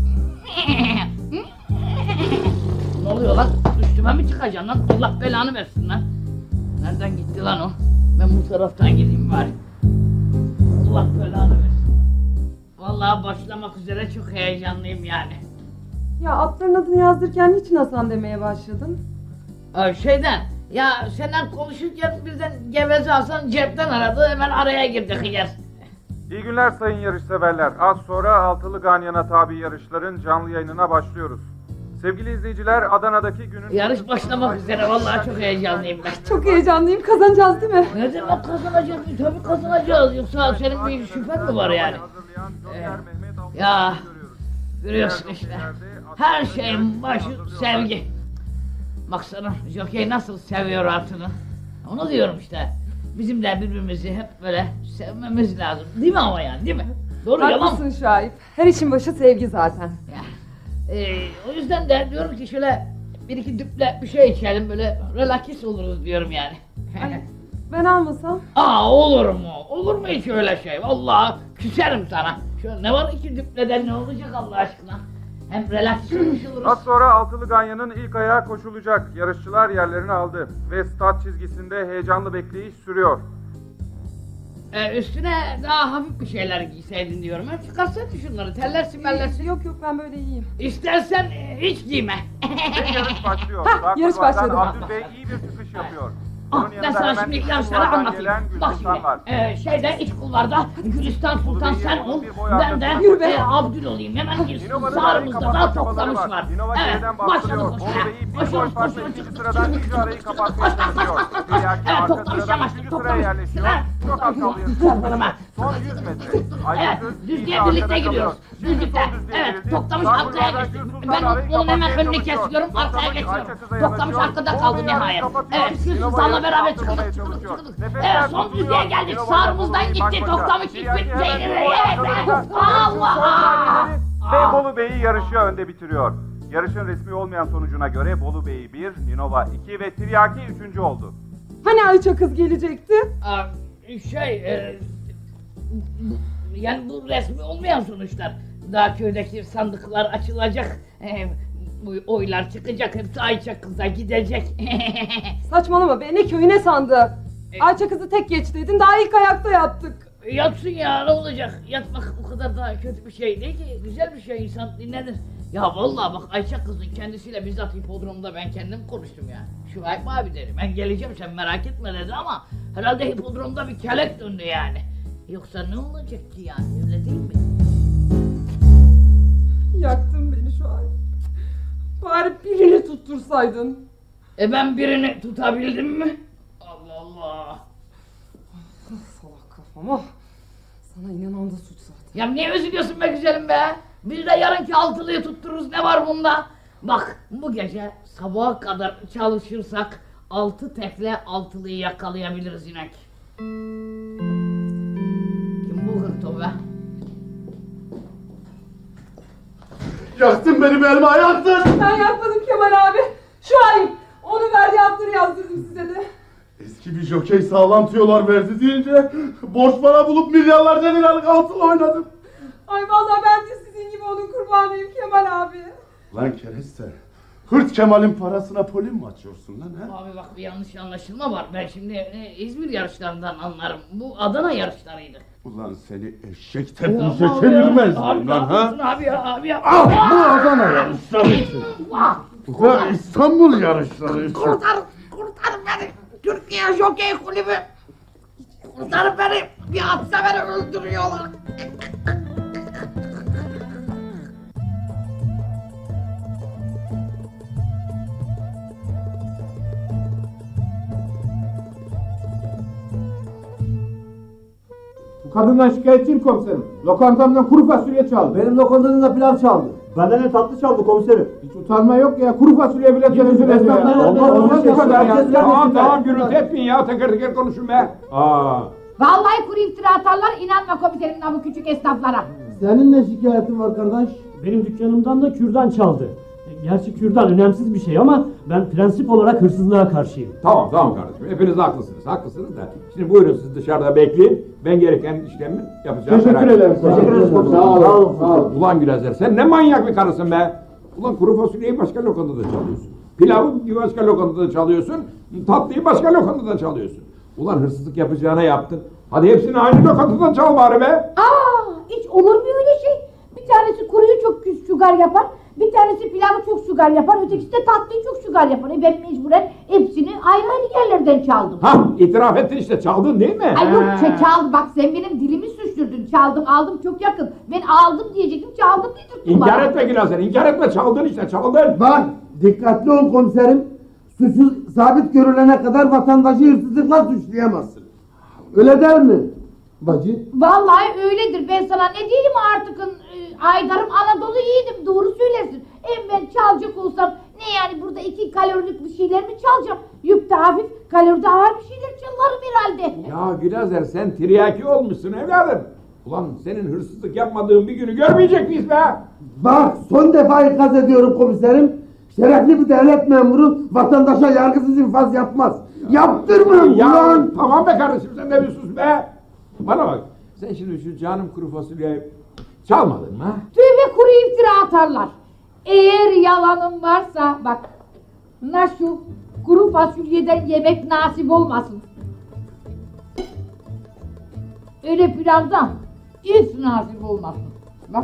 Ne oluyor lan? Üstüme mi çıkacaksın lan? Allah belanı versin lan. Nereden gitti lan o? Ben bu taraftan gideyim bari. Allah belanı versin. Vallahi başlamak üzere çok heyecanlıyım yani. Ya atların adını yazdırırken niçin Hasan demeye başladın? Ee, şeyden, ya senden konuşurken birden Geveze Hasan cepten aradı, hemen araya girdi hıyar. İyi günler sayın yarışseverler. Az sonra altılı Ganyan'a tabi yarışların canlı yayınına başlıyoruz. Sevgili izleyiciler, Adana'daki günün... Yarış başlamak üzere, vallahi çok heyecanlıyım ben. Çok heyecanlıyım, kazanacağız değil mi? Ne demek kazanacağız? Tabii kazanacağız. Yoksa senin bir şüphen mi var yani? Ee, ya, görüyorsun işte. Her şeyin başı sevgi. Baksana, jokey nasıl seviyor atını. Onu diyorum işte. Bizim de birbirimizi hep böyle sevmemiz lazım. Değil mi ama yani, değil mi? Doğru yalan mı? Haklısın Şahip. Her işin başı sevgi zaten. Ya. Ee, o yüzden de diyorum ki şöyle bir iki düple bir şey içelim böyle relax oluruz diyorum yani. Ay, ben almasam? Aa olur mu? Olur mu hiç öyle şey? Vallahi küserim sana. Şöyle ne var iki düpleden ne olacak Allah aşkına? Hem relax oluruz. Az sonra altılı Ganyan'ın ilk ayağı koşulacak. Yarışçılar yerlerini aldı ve start çizgisinde heyecanlı bekleyiş sürüyor. Ee, üstüne daha hafif bir şeyler giyseydin diyorum. Hem çıkarsana şunları, tellersin bellersin. Yok yok ben böyle iyiyim. İstersen e, hiç giyme. Ve yarış başlıyor. Hah, yarış başladı. Abdül Bey iyi bir çıkış yapıyor. Ah, ben sana şimdi yarışları anlatayım. Bak şimdi, e, şeyde iç kulvarda Gülistan Sultan sen ol, ben de e, Abdül olayım. Hemen girsin, sağımızda da toplamış var. Evet, başladı koşmaya. Koşuyoruz, koşuyoruz, çıktık, sıradan ikinci arayı kapatmaya çalışıyor. Evet, toplamış yavaşlık, toplamış. Çok az kalıyor. Son yüz metre. Evet, düzlüğe birlikte giriyoruz. Düzlükte, evet, toplamış arkaya geçti. Ben onun hemen önünü kesiyorum, arkaya geçiyorum. Toplamış arkada kaldı nihayet. Evet, Sızan'la beraber çıktık, çıktık, çıktık. Evet, son düzlüğe geldik, sağımızdan gitti, toplamış hiçbir şey. Evet, Allah! Ve Bolu Bey'i yarışı önde bitiriyor. Yarışın resmi olmayan sonucuna göre Bolu Bey bir, Ninova iki ve Tiryaki üçüncü oldu. Hani Ayça kız gelecekti? Aa, şey, e, yani bu resmi olmayan sonuçlar. Daha köydeki sandıklar açılacak, e, bu oylar çıkacak, hepsi Ayça kıza gidecek. Saçmalama be, ne köyü ne sandı? Ayça kızı tek geçtiydin, daha ilk ayakta yattık. Yatsın ya, ne olacak? Yatmak o kadar da kötü bir şey değil ki, güzel bir şey, insan dinlenir. Ya vallahi bak Ayça kızın kendisiyle bizzat hipodromda ben kendim konuştum ya. Şuayb abi derim, ben geleceğim sen merak etme dedi ama herhalde hipodromda bir kelek döndü yani. Yoksa ne olacak ki yani, öyle değil mi? Yaktın beni şu an. Bari birini tuttursaydın. E ben birini tutabildim mi? Allah Allah. Salak kafama. Sana inanan da suç zaten. Ya niye üzülüyorsun be güzelim be? Bir de yarınki altılıyı tuttururuz, ne var bunda? Bak bu gece sabaha kadar çalışırsak altı tekle altılıyı yakalayabiliriz inek. Kim bu hırto be? Yaktın benim elma, yaktın! Ben yapmadım Kemal abi. Şu ayıp. Onu verdi yaptır yazdırdım size de. Eski bir jokey sağlam tüyolar verdi deyince borç para bulup milyarlarca liralık altın oynadım. Ay vallahi ben de sizin gibi onun kurbanıyım Kemal abi. Lan kereste, Hırt Kemal'in parasına polim mi açıyorsun lan ha? Abi bak bir yanlış anlaşılma var. Ben şimdi e, İzmir yarışlarından anlarım. Bu Adana yarışlarıydı. Ulan seni eşek tepinize çevirmez Abi lan ha? abi ya abi ya. Ah, bu Adana yarışları için. Bu İstanbul yarışları için. Kurtar, kurtar beni. Türkiye Jokey Kulübü. Kurtar beni. Bir atsa beni öldürüyorlar. Kadından şikayetçiyim komiserim. Lokantamdan kuru fasulye çaldı. Benim lokantamda pilav çaldı. Benden de tatlı çaldı komiserim. Hiç utanma yok ya. Kuru fasulye bile temizin esnaflar. Olmaz bu kadar ya. Tamam tamam gürültü etmeyin ya. Teker teker konuşun be. Aa. Vallahi kuru iftira atarlar, inanma komiserimden bu küçük esnaflara. Senin ne şikayetin var kardeş? Benim dükkanımdan da kürdan çaldı. Gerçi kürdan önemsiz bir şey ama ben prensip olarak hırsızlığa karşıyım. Tamam tamam kardeşim. Hepiniz haklısınız. Haklısınız da. Şimdi buyurun siz dışarıda bekleyin. Ben gereken işlemi yapacağım. Teşekkür ederim. Teşekkür ederiz. Sağ ol. Sağ ol. Ulan Gülezer sen ne manyak bir karısın be. Ulan kuru fasulyeyi başka lokantada çalıyorsun. Pilavı bir başka lokantada çalıyorsun. Tatlıyı başka lokantada çalıyorsun. Ulan hırsızlık yapacağına yaptın. Hadi hepsini aynı lokantadan çal bari be. Aa, hiç olur mu öyle şey? Bir tanesi kuruyu çok şugar yapar, bir tanesi pilavı çok şugar yapar, ötekisi de tatlıyı çok şugar yapar. E ben mecburen hepsini ayrı ayrı yerlerden çaldım. Hah itiraf ettin işte, çaldın değil mi? Ay yok şey, çaldım, bak sen benim dilimi suçturdun. Çaldım aldım çok yakın. Ben aldım diyecektim, çaldım dedirttim. İnkar etme Gülazer, inkar etme, çaldın işte, çaldın. Bak dikkatli ol komiserim. Suçu sabit görülene kadar vatandaşı hırsızlıkla suçlayamazsın. Öyle der mi bacı? Vallahi öyledir. Ben sana ne diyeyim artık, Aydar'ım Anadolu yiğidim, doğru söylersin. Hem ben çalacak olsam ne yani, burada iki kalorilik bir şeyler mi çalacağım? Yük de hafif, kalori de ağır bir şeyler çalarım herhalde. Ya Gülazer sen tiryaki olmuşsun evladım. Ulan senin hırsızlık yapmadığın bir günü görmeyecek miyiz be? Bak son defa ikaz ediyorum komiserim. Şerefli bir devlet memuru vatandaşa yargısız infaz yapmaz. Ya, yaptırmıyorum ya, ulan. Tamam be kardeşim sen de bir sus be. Bana bak sen şimdi şu canım kuru fasulyeyi çalmadın mı? Tübe kuru iftira atarlar. Eğer yalanım varsa bak, nasıl kuru fasulyeden yemek nasip olmasın. Öyle pilavdan hiç nasip olmasın. Bak.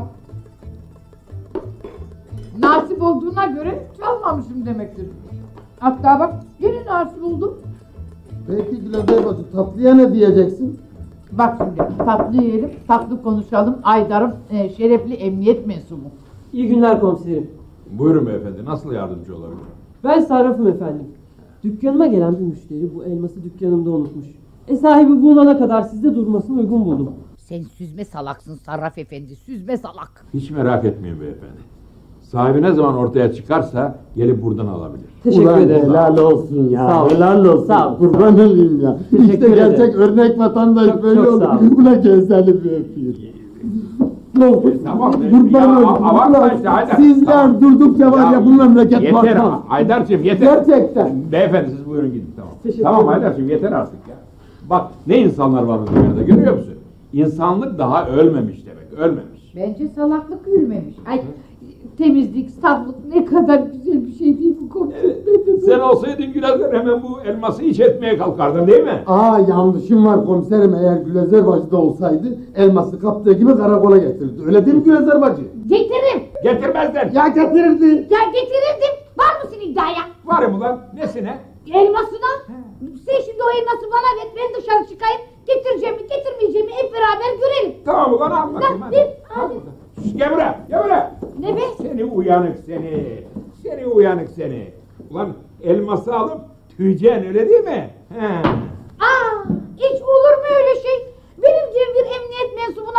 Nasip olduğuna göre çalmamışım demektir. Hatta bak yine nasip oldu. Peki Gülazer bacı tatlıya ne diyeceksin? Bak şimdi tatlı yiyelim, tatlı konuşalım. Aydar'ım e, şerefli emniyet mensubu. İyi günler komiserim. Buyurun beyefendi, nasıl yardımcı olabilirim? Ben sarrafım efendim. Dükkanıma gelen bir müşteri bu elması dükkanımda unutmuş. E sahibi bulana kadar sizde durmasını uygun buldum. Sen süzme salaksın Sarraf efendi, süzme salak. Hiç merak etmeyin beyefendi. Sahibi ne zaman ortaya çıkarsa gelip buradan alabilir. Teşekkür Ulan ederim. helal olsun ya. Sağ ol. Helal olsun. Sağ ol. Kurban olayım ya. Teşekkür İşte gerçek ederim. örnek vatandaş Çok, böyle çok olur. sağ ol. Ulan gözlerli bir öpüyor. Tamam. Kurban Ya, olayım. abartma Ulan işte, Haydar. Sizler Tamam. durdukça var ya bu memleket Yeter batmaz. Haydar'cığım yeter. Gerçekten. Beyefendi siz buyurun gidin tamam. Teşekkür Tamam ederim. Haydar'cığım yeter artık ya. Bak ne insanlar var bu dünyada görüyor musun? İnsanlık daha ölmemiş demek, ölmemiş. Bence salaklık ülmemiş. Ay temizlik, saflık ne kadar güzel bir şey değil bu komiserim. Evet. Sen olsaydın Gülazer hemen bu elması iç etmeye kalkardın değil mi? Aa yanlışım var komiserim, eğer Gülezer bacı da olsaydı elması kaptığı gibi karakola getirirdi. Öyle değil mi Gülezer bacı? Getiririm. Getirmezler. Ya getirirdi. Ya getirirdim. Var mısın iddiaya? Varım ulan nesine? Elmasına. Sen şimdi o elması bana ver, ben dışarı çıkayım. Getireceğimi getirmeyeceğimi hep beraber görelim. Tamam ulan al bakayım hadi. Hadi. hadi. Şş, gel buraya, gel buraya. Ne be? Seni uyanık seni. Seni uyanık seni. Ulan elması alıp tüyeceksin öyle değil mi? He. Aa, hiç olur mu öyle şey? Benim gibi bir emniyet mensubu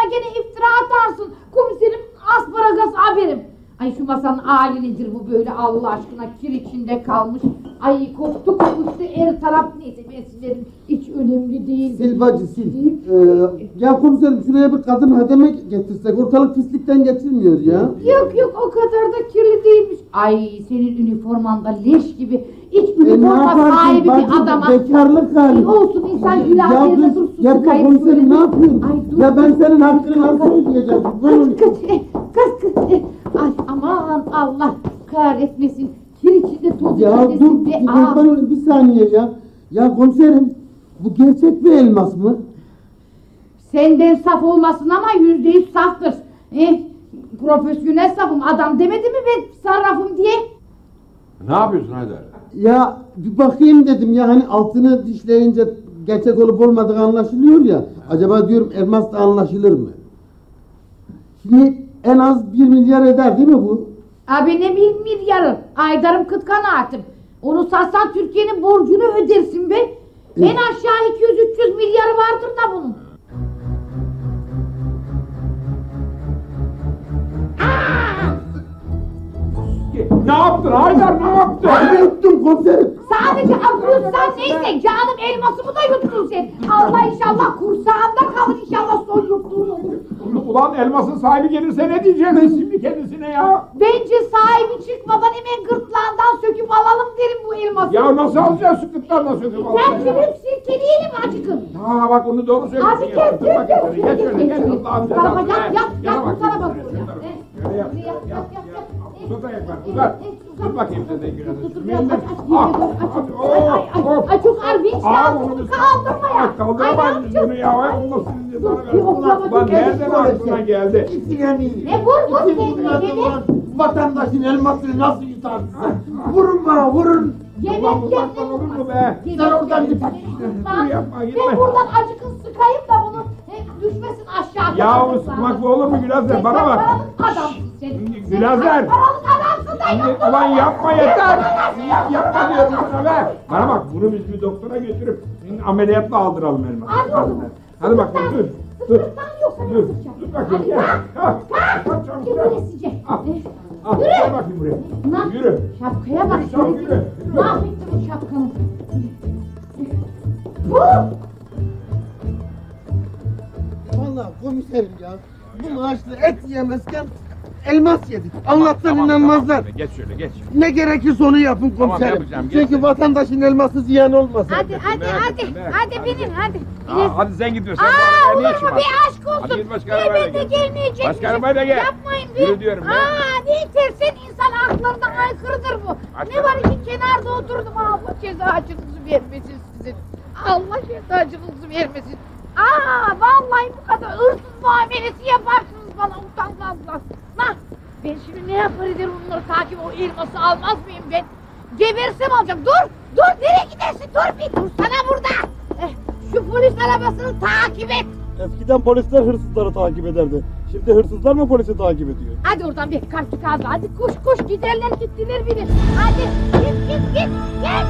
haberim. Ay şu masanın hali nedir bu böyle Allah aşkına, kir içinde kalmış. Ay koktu kokmuştu her taraf, neyse ben silerim, hiç önemli değil. Sil bacı sil. Ee, ya komiserim şuraya bir kadın hademe getirsek, ortalık pislikten geçirmiyor ya. Yok yok o kadar da kirli değilmiş. Ay senin üniformanda leş gibi, hiç üniforma e, sahibi bacı, bir adama. Bekarlık hali. Ay olsun insan gülahlarına dursun. Ya komiserim ne yapıyorsun? Ya ben senin hakkını nasıl ödeyeceğim? Kız kız kız kız. Ay aman Allah kahretmesin. Kir içinde toz Ya dur, içindesin be. Aa. dur bir saniye ya. Ya komiserim bu gerçek bir elmas mı? Senden saf olmasın ama yüzde yüz saftır. Eh, profesyonel safım, adam demedi mi ben sarrafım diye? Ne yapıyorsun Haydar? Ya bir bakayım dedim ya, hani altını dişleyince gerçek olup olmadığı anlaşılıyor ya. Acaba diyorum elmas da anlaşılır mı? Şimdi en az bir milyar eder değil mi bu? Abi ne bir milyarı? Aydarım kıt kanaatim. Onu satsan Türkiye'nin borcunu ödersin be. En aşağı iki yüz üç yüz milyarı vardır da bunun. Ne yaptın Haydar, ne yaptın? Ben yuttum komiserim. Sadece yutsan neyse canım, elmasımı da yuttun sen. Allah inşallah kursağında kalır, inşallah son yuttuğun olur. Ulan elmasın sahibi gelirse ne diyeceğiz şimdi kendisine ya? Bence sahibi çıkmadan hemen gırtlağından söküp alalım derim bu elması. Ya nasıl alacağız şu gırtlağından söküp alacağız? Sen gidip sirkeleyelim acıkın. Ha bak onu doğru söylüyorsun. Hadi gel gel gel. Geç şöyle, geç gırtlağını. Bu tarafa yap yap yap, bu tarafa doğru yap. Şöyle yap, yap, yap, yap. Uzat ayaklar, uzat. Dur bakayım sen de güne. Dur dur biraz aç aç, yine dur aç. Ay ay ay, ay çok ağır vinç lazım, bunu kaldırma ya. Kaldıramayız bunu ya. Allah sizi sana ver. Ulan nereden aklına geldi? Ne vur vur kendine gene. Vatandaşın elmasını nasıl yutarsın? Vurun bana vurun. Yemek Uzaktan olur mu be? Sen oradan git. Dur yapma gitme. Ben buradan acıkın sıkayım da bunu hep düşmesin aşağı. Yahu sıkmak mı olur mu Gülazlar? Bana bak. Adam. Gülazlar. Ulan yapma yeter. Yapma diyorum sana be. Bana bak bunu biz bir doktora götürüp ameliyatla aldıralım elma. Hadi oğlum. Hadi bak dur. Dur. Dur. Dur bakayım gel. Kalk çabuk gel. Al. Gel bakayım buraya. Yürü. Şapkaya bak. Yürü çabuk yürü. Mahvettim bu şapkanı. Bu. Vallahi komiserim ya. Bu maaşla et yemezken elmas yedik. Anlatsan tamam, inanmazlar. Tamam, geç şöyle geç. Ne gerekirse onu yapın Tamam, komiserim. yapacağım, geç. Çünkü vatandaşın elması ziyan olmasın. Hadi hadi Merak hadi. etme, merak Hadi etme. binin hadi. Aa, hadi sen gidiyorsun. Aa olur mu bir aşk olsun. Hadi git başka arabayla Ben de gel. gelmeyecek. Başka arabayla gel. Yapmayın be. Yürü diyorum ben. Aa ne itersen insan haklarına aykırıdır bu. Başka Ne var arabaya. ki kenarda oturdum, Allah cezacınızı vermesin sizin. Allah cezacınızı vermesin. Aa vallahi bu kadar hırsız muamelesi yaparsınız bana utanmazlar. Nah ben şimdi ne yapar eder onları takip, o elması almaz mıyım ben? Gebersem alacağım. Dur dur nereye gidersin, dur bir dursana burada. Eh, şu polis arabasını takip et. Eskiden polisler hırsızları takip ederdi. Şimdi hırsızlar mı polisi takip ediyor? Hadi oradan bir kalk çıkardı. Hadi koş koş, giderler gittiler bile. Hadi git git git git.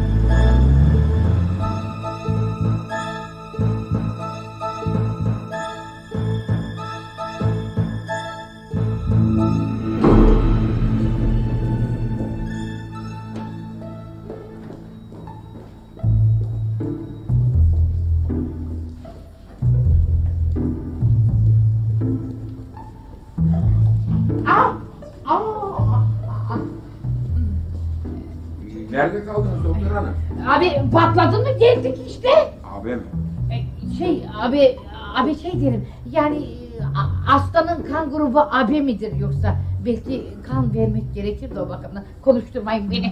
Nerede kaldınız doktor hanım? Abi patladın mı, geldik işte. Abi mi? E, Şey abi, abi şey derim yani a- aslanın kan grubu A B midir yoksa belki kan vermek gerekir de o bakımdan, konuşturmayın beni.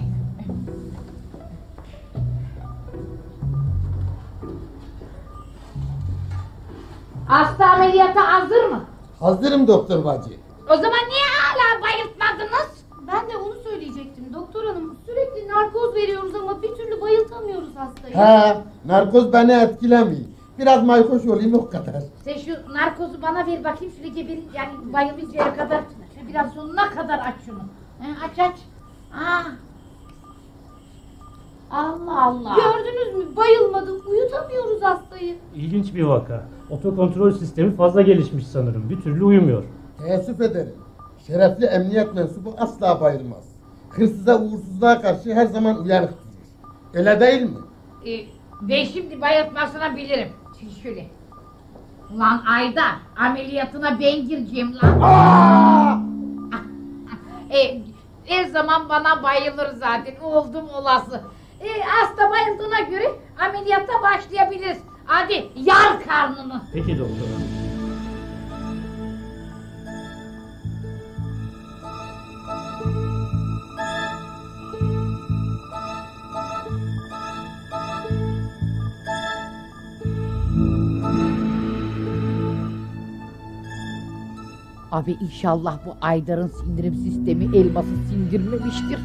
Hasta ameliyata hazır mı? Hazırım doktor bacı. O zaman niye hala bayıltmadınız? Ben de onu söyleyecektim doktor hanım. Sürekli narkoz veriyoruz ama bir türlü bayıltamıyoruz hastayı. He, narkoz beni etkilemiyor. Biraz mayhoş olayım o kadar. Sen şu narkozu bana ver bakayım, şöyle geberin yani bayılıncaya kadar, şöyle biraz sonuna kadar aç şunu. He, aç aç. Aa. Allah Allah. Gördünüz mü? Bayılmadı. Uyutamıyoruz hastayı. İlginç bir vaka. Otokontrol sistemi fazla gelişmiş sanırım. Bir türlü uyumuyor. Teessüf ederim. Şerefli emniyet mensubu asla bayılmaz. Hırsıza, uğursuzluğa karşı her zaman uyanık durur. Öyle değil mi? Ee, ben şimdi bayıltmasına bilirim. Şimdi şöyle. Ulan Ayda, ameliyatına ben gireceğim lan. e, her zaman bana bayılır zaten, oldum olası. E, hasta bayıldığına göre ameliyatta başlayabiliriz. Hadi yar karnını. Peki doktor hanım. Abi inşallah bu Aydar'ın sindirim sistemi elması sindirmemiştir.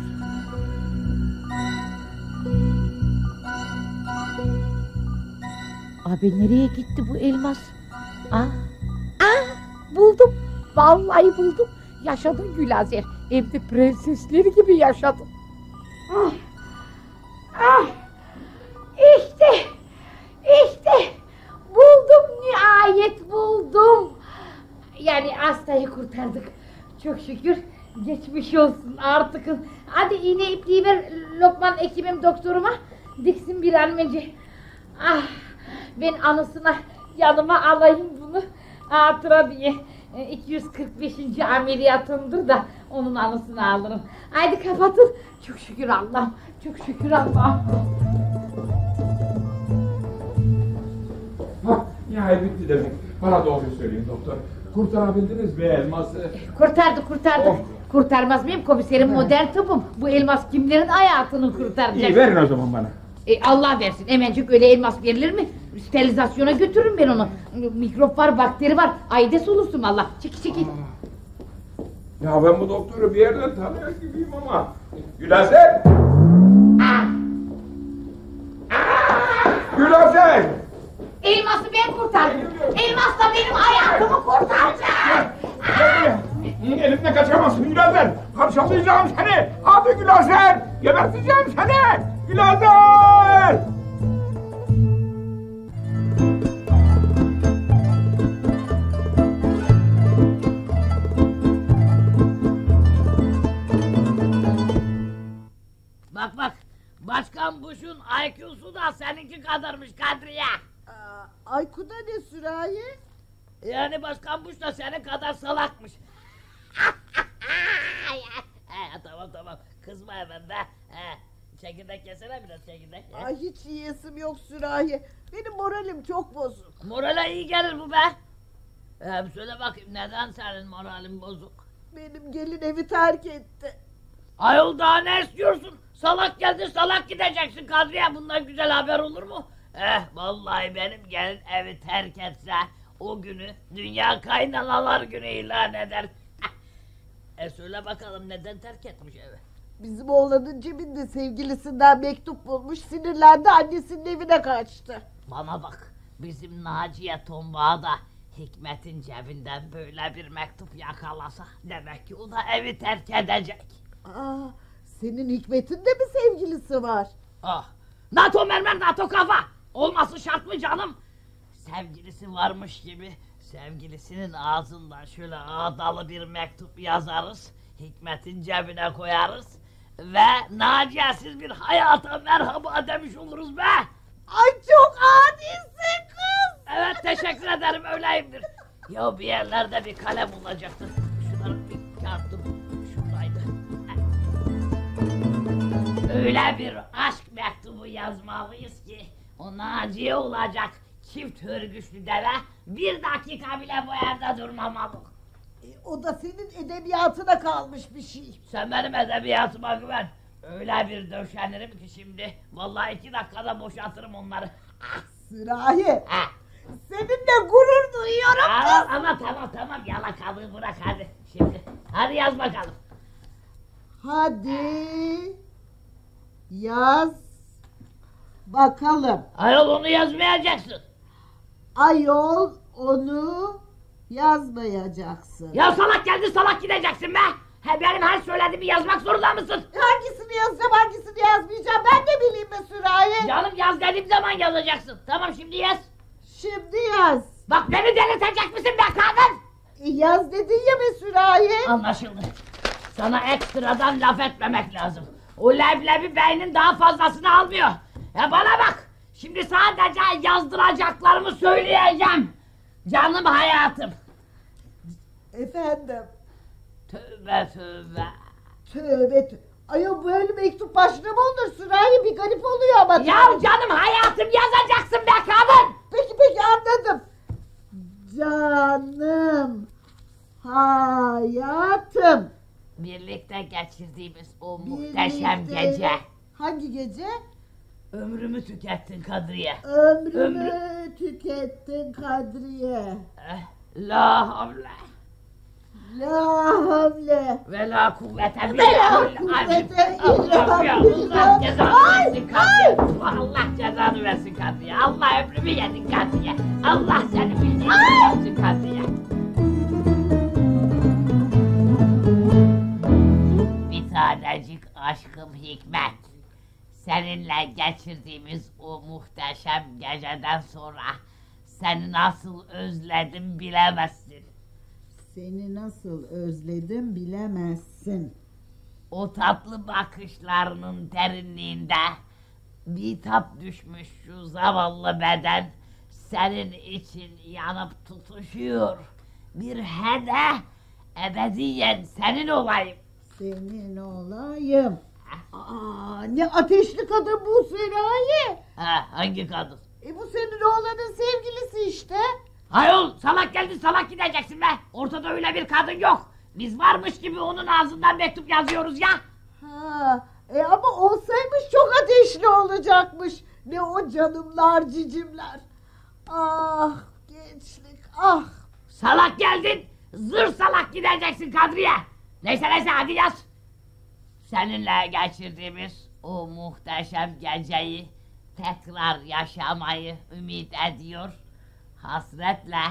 Abi nereye gitti bu elmas? Ah, ah buldum. Vallahi buldum. Yaşadın Gülazer. Evde prensesleri gibi yaşadın. Ah, ah, işte, işte buldum, nihayet buldum. Yani hastayı kurtardık. Çok şükür. Geçmiş olsun artık. Hadi iğne ipliği ver Lokman hekimim doktoruma. Diksin bir an önce. Ah, ben anısına yanıma alayım bunu. Hatıra diye. iki yüz kırk beşinci ameliyatımdır da onun anısını alırım. Haydi kapatın. Çok şükür Allah'ım. Çok şükür Allah'ım. Hah, nihayet bitti demek. Bana doğruyu söyleyin doktor. Kurtarabildiniz mi elması? Kurtardık kurtardık. Oh. Kurtarmaz mıyım komiserim, modern tıbbım. Bu elmas kimlerin hayatını kurtaracak? İyi, verin o zaman bana. E, Allah versin, hemencik öyle elmas verilir mi? Sterilizasyona götürürüm ben onu. Mikrop var, bakteri var. Aydes olursun Allah. Çeki çeki. Ya ben bu doktoru bir yerden tanıyor gibiyim ama. Gülazer! Ah. Ah. Gülazer! Elması ben kurtardım. Elmas da benim hayatımı kurtaracak. Elimde kaçamazsın Gülazer. Parçalayacağım seni. Hadi Gülazer. Geberteceğim seni. Gülazer. Bak bak. Başkan Bush'un I Q'su da seninki kadarmış Kadriye. Ayku'da ne Sürahi? Yani Başkan Bush da senin kadar salakmış. He, tamam tamam kızma hemen be. He, çekirdek yesene biraz çekirdek. He. Ay hiç yiyesim yok Sürahi. Benim moralim çok bozuk. Morale iyi gelir bu be. Ee, söyle bakayım neden senin moralin bozuk? Benim gelin evi terk etti. Ayol daha ne istiyorsun? Salak geldi salak gideceksin Kadriye, bundan güzel haber olur mu? Eh vallahi benim gelin evi terk etse o günü dünya kaynanalar günü ilan eder. E söyle bakalım neden terk etmiş evi? Bizim oğlanın cebinde sevgilisinden mektup bulmuş, sinirlendi, annesinin evine kaçtı. Bana bak, bizim Naciye Tombağa da Hikmet'in cebinden böyle bir mektup yakalasa demek ki o da evi terk edecek. Aa, senin Hikmet'in de mi sevgilisi var? Ah, NATO mermer NATO kafa! Olması şart mı canım? Sevgilisi varmış gibi sevgilisinin ağzından şöyle ağdalı bir mektup yazarız, Hikmet'in cebine koyarız ve Naciye'siz bir hayata merhaba demiş oluruz be! Ay çok adisin kız! Evet teşekkür ederim, öyleyimdir. Ya bir yerlerde bir kalem olacaktı. Şunları bir kağıttım, şuradaydı. Öyle bir aşk mektubu yazmalıyız ki o Naciye olacak çift hörgüçlü deve bir dakika bile bu yerde durmamalı. E, o da senin edebiyatına kalmış bir şey. Sen benim edebiyatıma güven. Öyle bir döşenirim ki şimdi vallahi iki dakikada boşaltırım onları. Sürahi, ha. Seninle gurur duyuyorum Aa, kız. ama tamam tamam yalakalığı bırak hadi şimdi. Hadi yaz bakalım. Hadi yaz bakalım. Ayol onu yazmayacaksın. Ayol onu yazmayacaksın. Ya salak geldi salak gideceksin be. He, benim her söylediğimi yazmak zorunda mısın? Hangisini yazacağım hangisini yazmayacağım ben de bileyim be Sürahi. Canım yaz dediğim zaman yazacaksın. Tamam şimdi yaz. Şimdi yaz. Bak beni delirtecek misin be kadın? Yaz dedin ya be Sürahi. Anlaşıldı. Sana ekstradan laf etmemek lazım. O leblebi beynin daha fazlasını almıyor. Ya bana bak. Şimdi sadece yazdıracaklarımı söyleyeceğim. Canım hayatım. Efendim. Tövbe tövbe. Tövbe tövbe. Ayol böyle mektup başına mı olur Sürahi? Bir garip oluyor ama. Ya canım hayatım yazacaksın be kadın. Peki peki anladım. Canım hayatım. Birlikte geçirdiğimiz o muhteşem Birlikte- gece. Hangi gece? Ömrümü tükettin Kadriye. Ömrümü Ömrü- tükettin Kadriye. Eh, La havle. La havle. Ve la kuvvete Ve la billah. kuvvete Allah illa Allah billah. cezanı Ay, versin Kadriye. Allah cezanı versin Kadriye. Allah ömrümü yedin Kadriye. Allah seni bildiğin gibi yapsın Kadriye. Bir tanecik aşkım Hikmet. Seninle geçirdiğimiz o muhteşem geceden sonra seni nasıl özledim bilemezsin. Seni nasıl özledim bilemezsin. O tatlı bakışlarının derinliğinde bitap düşmüş şu zavallı beden senin için yanıp tutuşuyor. Bir hede ebediyen senin olayım. Senin olayım. Aa, ne ateşli kadın bu Sürahi. Ha, hangi kadın? E bu senin oğlanın sevgilisi işte. Hayol salak geldi salak gideceksin be. Ortada öyle bir kadın yok. Biz varmış gibi onun ağzından mektup yazıyoruz ya. Ha, e ama olsaymış çok ateşli olacakmış. Ne o canımlar cicimler. Ah gençlik ah. Salak geldin. Zır salak gideceksin Kadriye. Neyse neyse hadi yaz. Seninle geçirdiğimiz o muhteşem geceyi tekrar yaşamayı ümit ediyor. Hasretle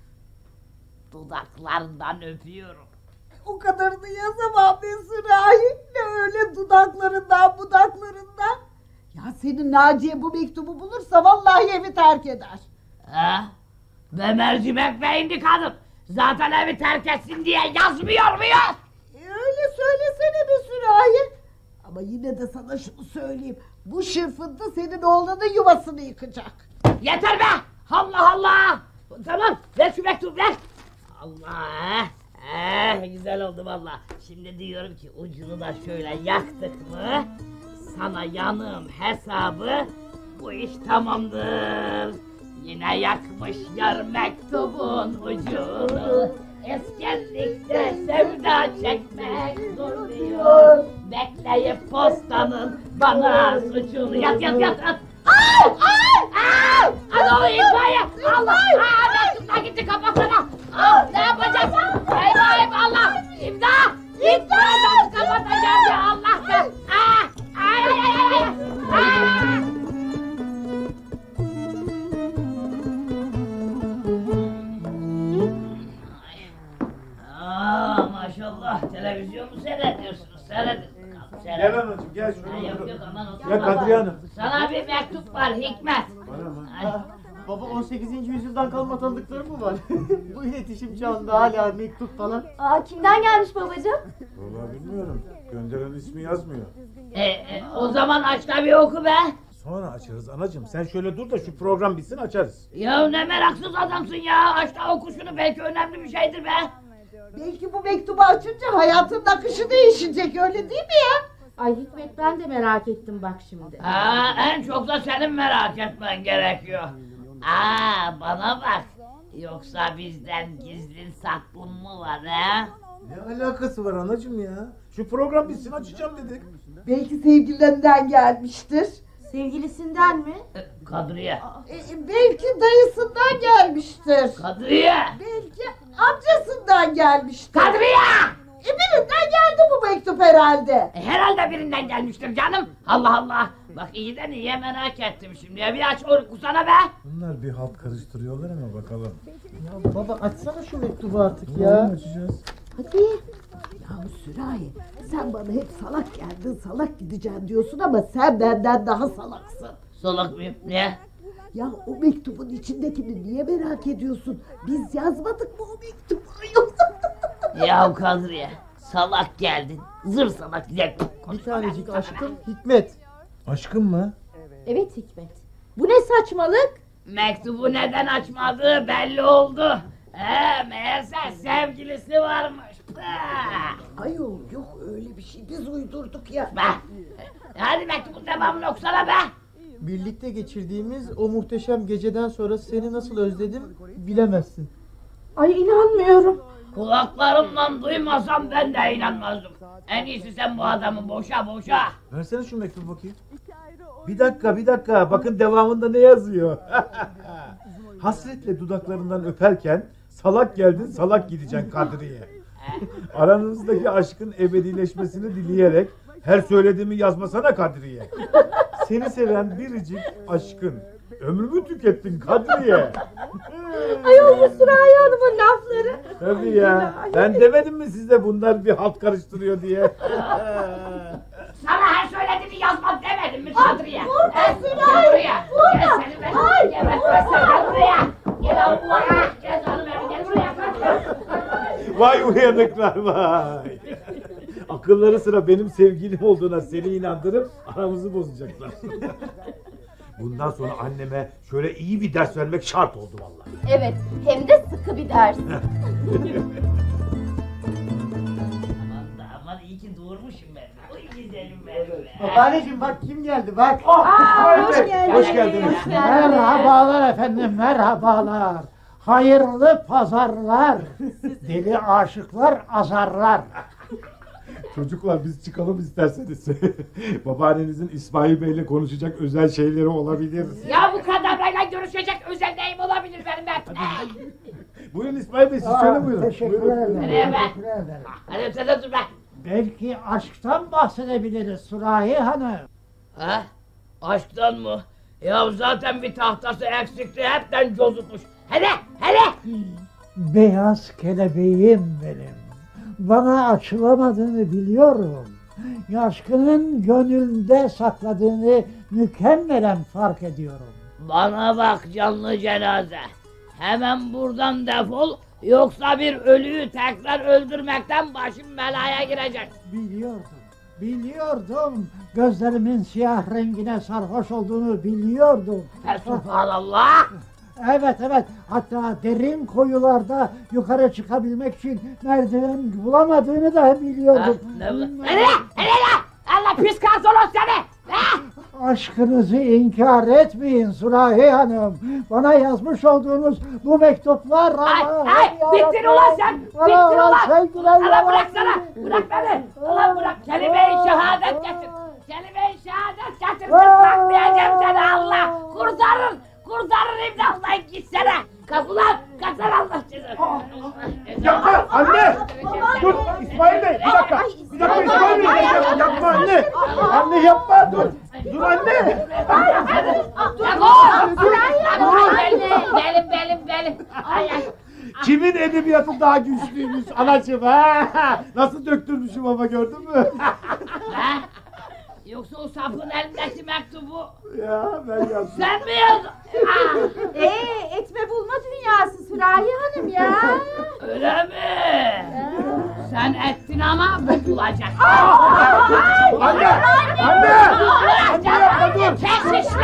dudaklarından öpüyorum. O kadarını yazamam be Sürahi. Ne öyle dudaklarından budaklarından. Ya senin Naciye bu mektubu bulursa vallahi evi terk eder. Ha? Ve mercimek beyinli kadın. Zaten evi terk etsin diye yazmıyor muyuz? E öyle söylesene be Sürahi. Ama yine de sana şunu söyleyeyim. Bu şırfıntı senin oğlanın yuvasını yıkacak. Yeter be! Allah Allah! Tamam ver şu mektubu ver. Allah! Eh, güzel oldu valla. Şimdi diyorum ki ucunu da şöyle yaktık mı sana yanığım hesabı bu iş tamamdır. Yine yakmış yar mektubun ucunu. Eskerlikte sevda çekmek zor diyor. Bekleyip postanın bana suçunu yat yat yat at. Ay ay ay! Hadi oğlum itfaiye! Allah! Aa mektuplar gitti kapatsana! Aa ne yapacağız? Eyvah eyvah Allah! İmdat! İmdat! Kapatacağım ya Allah be! Aa! Ay ay ay ay! Aa! Aa maşallah televizyon mu seyrediyorsunuz? Seyredin. Seyredin. Gel anacığım gel şunu. Ha, yok yok aman otur. Ya Kadriye Hanım. Sana bir mektup var Hikmet. Ay. Baba on sekizinci yüzyıldan kalma tanıdıkları mı var? Bu iletişim çağında hala mektup falan. Aa, kimden gelmiş babacığım? Vallahi bilmiyorum. Gönderen ismi yazmıyor. E, e, o zaman aç da bir oku be. Sonra açarız anacığım. Sen şöyle dur da şu program bitsin açarız. Ya ne meraksız adamsın ya. Aç da oku şunu belki önemli bir şeydir be. Belki bu mektubu açınca hayatının akışı değişecek öyle değil mi ya? Ay Hikmet ben de merak ettim bak şimdi. Ha, en çok da senin merak etmen gerekiyor. Aa bana bak. Yoksa bizden gizlin saklın mı var ha? Ne alakası var anacığım ya? Şu program bitsin açacağım dedik. Belki sevgililerinden gelmiştir. Sevgilisinden mi? E, Kadriye. E, belki dayısından gelmiştir. Kadriye. Belki amcasından gelmiştir. Kadriye. E, birinden geldi bu mektup herhalde. E, herhalde birinden gelmiştir canım. Allah Allah. Bak iyiden iyiye merak ettim şimdi. Ya bir aç okusana be. Bunlar bir halt karıştırıyorlar ama bakalım. Ya baba açsana şu mektubu artık Ya. ya. Açacağız. Hadi. Ya Sürahi sen bana hep salak geldin salak gideceksin diyorsun ama sen benden daha salaksın. Salak mıyım? Niye? Ya o mektubun içindekini niye merak ediyorsun? Biz yazmadık mı o mektubu? Ya Kadriye, salak geldin. Zır salak güzel. Bir tanecik aşkım Hikmet. Aşkım mı? Evet Hikmet. Bu ne saçmalık? Mektubu neden açmadığı belli oldu. He, meğerse sevgilisi varmış. Ayol yok öyle bir şey, biz uydurduk ya. Be. Hadi mektubun devamını okusana be. Birlikte geçirdiğimiz o muhteşem geceden sonra seni nasıl özledim bilemezsin. Ay inanmıyorum. Kulaklarımla duymasam ben de inanmazdım. En iyisi sen bu adamı boşa boşa. Versene şu mektubu bakayım. Bir dakika bir dakika bakın devamında ne yazıyor. Hasretle dudaklarından öperken salak geldin salak gideceksin Kadriye. Aranızdaki aşkın ebedileşmesini dileyerek her söylediğimi yazmasana Kadriye. Seni seven biricik aşkın. Ömrümü tükettin Kadriye. Ayol bu Süreyya Hanım'ın lafları. Tabii ya. Ben demedim mi size bunlar bir halt karıştırıyor diye. Sana her söylediğini yazma demedim mi Kadriye? Burada Süreyya. Gel buraya. Gel seni ben. Gel ben gel buraya. Gel Allah'a. Gel canım benim gel buraya. Vay uyanıklar vay. Akılları sıra benim sevgilim olduğuna seni inandırıp aramızı bozacaklar. Bundan sonra anneme şöyle iyi bir ders vermek şart oldu vallahi. Evet hem de sıkı bir ders. Aman da aman iyi ki doğurmuşum ben. Oy güzelim benim be. Babaanneciğim bak kim geldi bak. Aa, hoş geldiniz. Hoş geldiniz. Merhabalar efendim, merhabalar. Hayırlı pazarlar. Deli aşıklar azarlar. Çocuklar biz çıkalım isterseniz. Babaannenizin İsmail Bey'le konuşacak özel şeyleri olabilir. Ya bu kadavrayla görüşecek özel neyim olabilir benim ben? Buyurun İsmail Bey siz şöyle buyurun. Teşekkür Buyurun. ederim. Nereye be? Teşekkür ederim. Hadi sen de dur be. Belki aşktan bahsedebiliriz Sürahi Hanım. Ha? Aşktan mı? Ya zaten bir tahtası eksikti hepten cozutmuş. Hele hele. Beyaz kelebeğim benim. Bana açılamadığını biliyorum. Aşkının gönlünde sakladığını mükemmelen fark ediyorum. Bana bak canlı cenaze. Hemen buradan defol. Yoksa bir ölüyü tekrar öldürmekten başım belaya girecek. Biliyordum, biliyordum. Gözlerimin siyah rengine sarhoş olduğunu biliyordum. Subhanallah. Evet evet, hatta derin koyularda yukarı çıkabilmek için merdiven bulamadığını da biliyordum. Hele hele Allah pis kansolos seni. Ha? Aşkınızı inkar etmeyin Sürahi Hanım. Bana yazmış olduğunuz bu mektuplar... Ay ay bittin ulan sen. Bittin ulan. Allah bıraksana. Bırak beni. Allah bırak. Kelime-i şehadet getir. Kelime-i şehadet getir. Bırakmayacağım seni Allah. Kurtarın. Kurtarın imdatla gitsene. Kapılar kaçar Allah seni. Yapma anne. Dur İsmail Bey bir dakika. Bir dakika İsmail Bey. Yapma anne. Anne yapma dur. Dur anne. Dur. Benim benim benim. Ay ay. Kimin edebiyatı daha güçlüymüş anacığım ha? Nasıl döktürmüşüm ama gördün mü? Ha? Yoksa o sapın elindeki mektubu Ya ben yazdım. sen mi yazdın? Ee, etme bulma dünyası Sürahi Hanım ya. Öyle mi? Sen ettin ama bu bulacak. Anne! Anne! Anne yapma dur! Kes işte!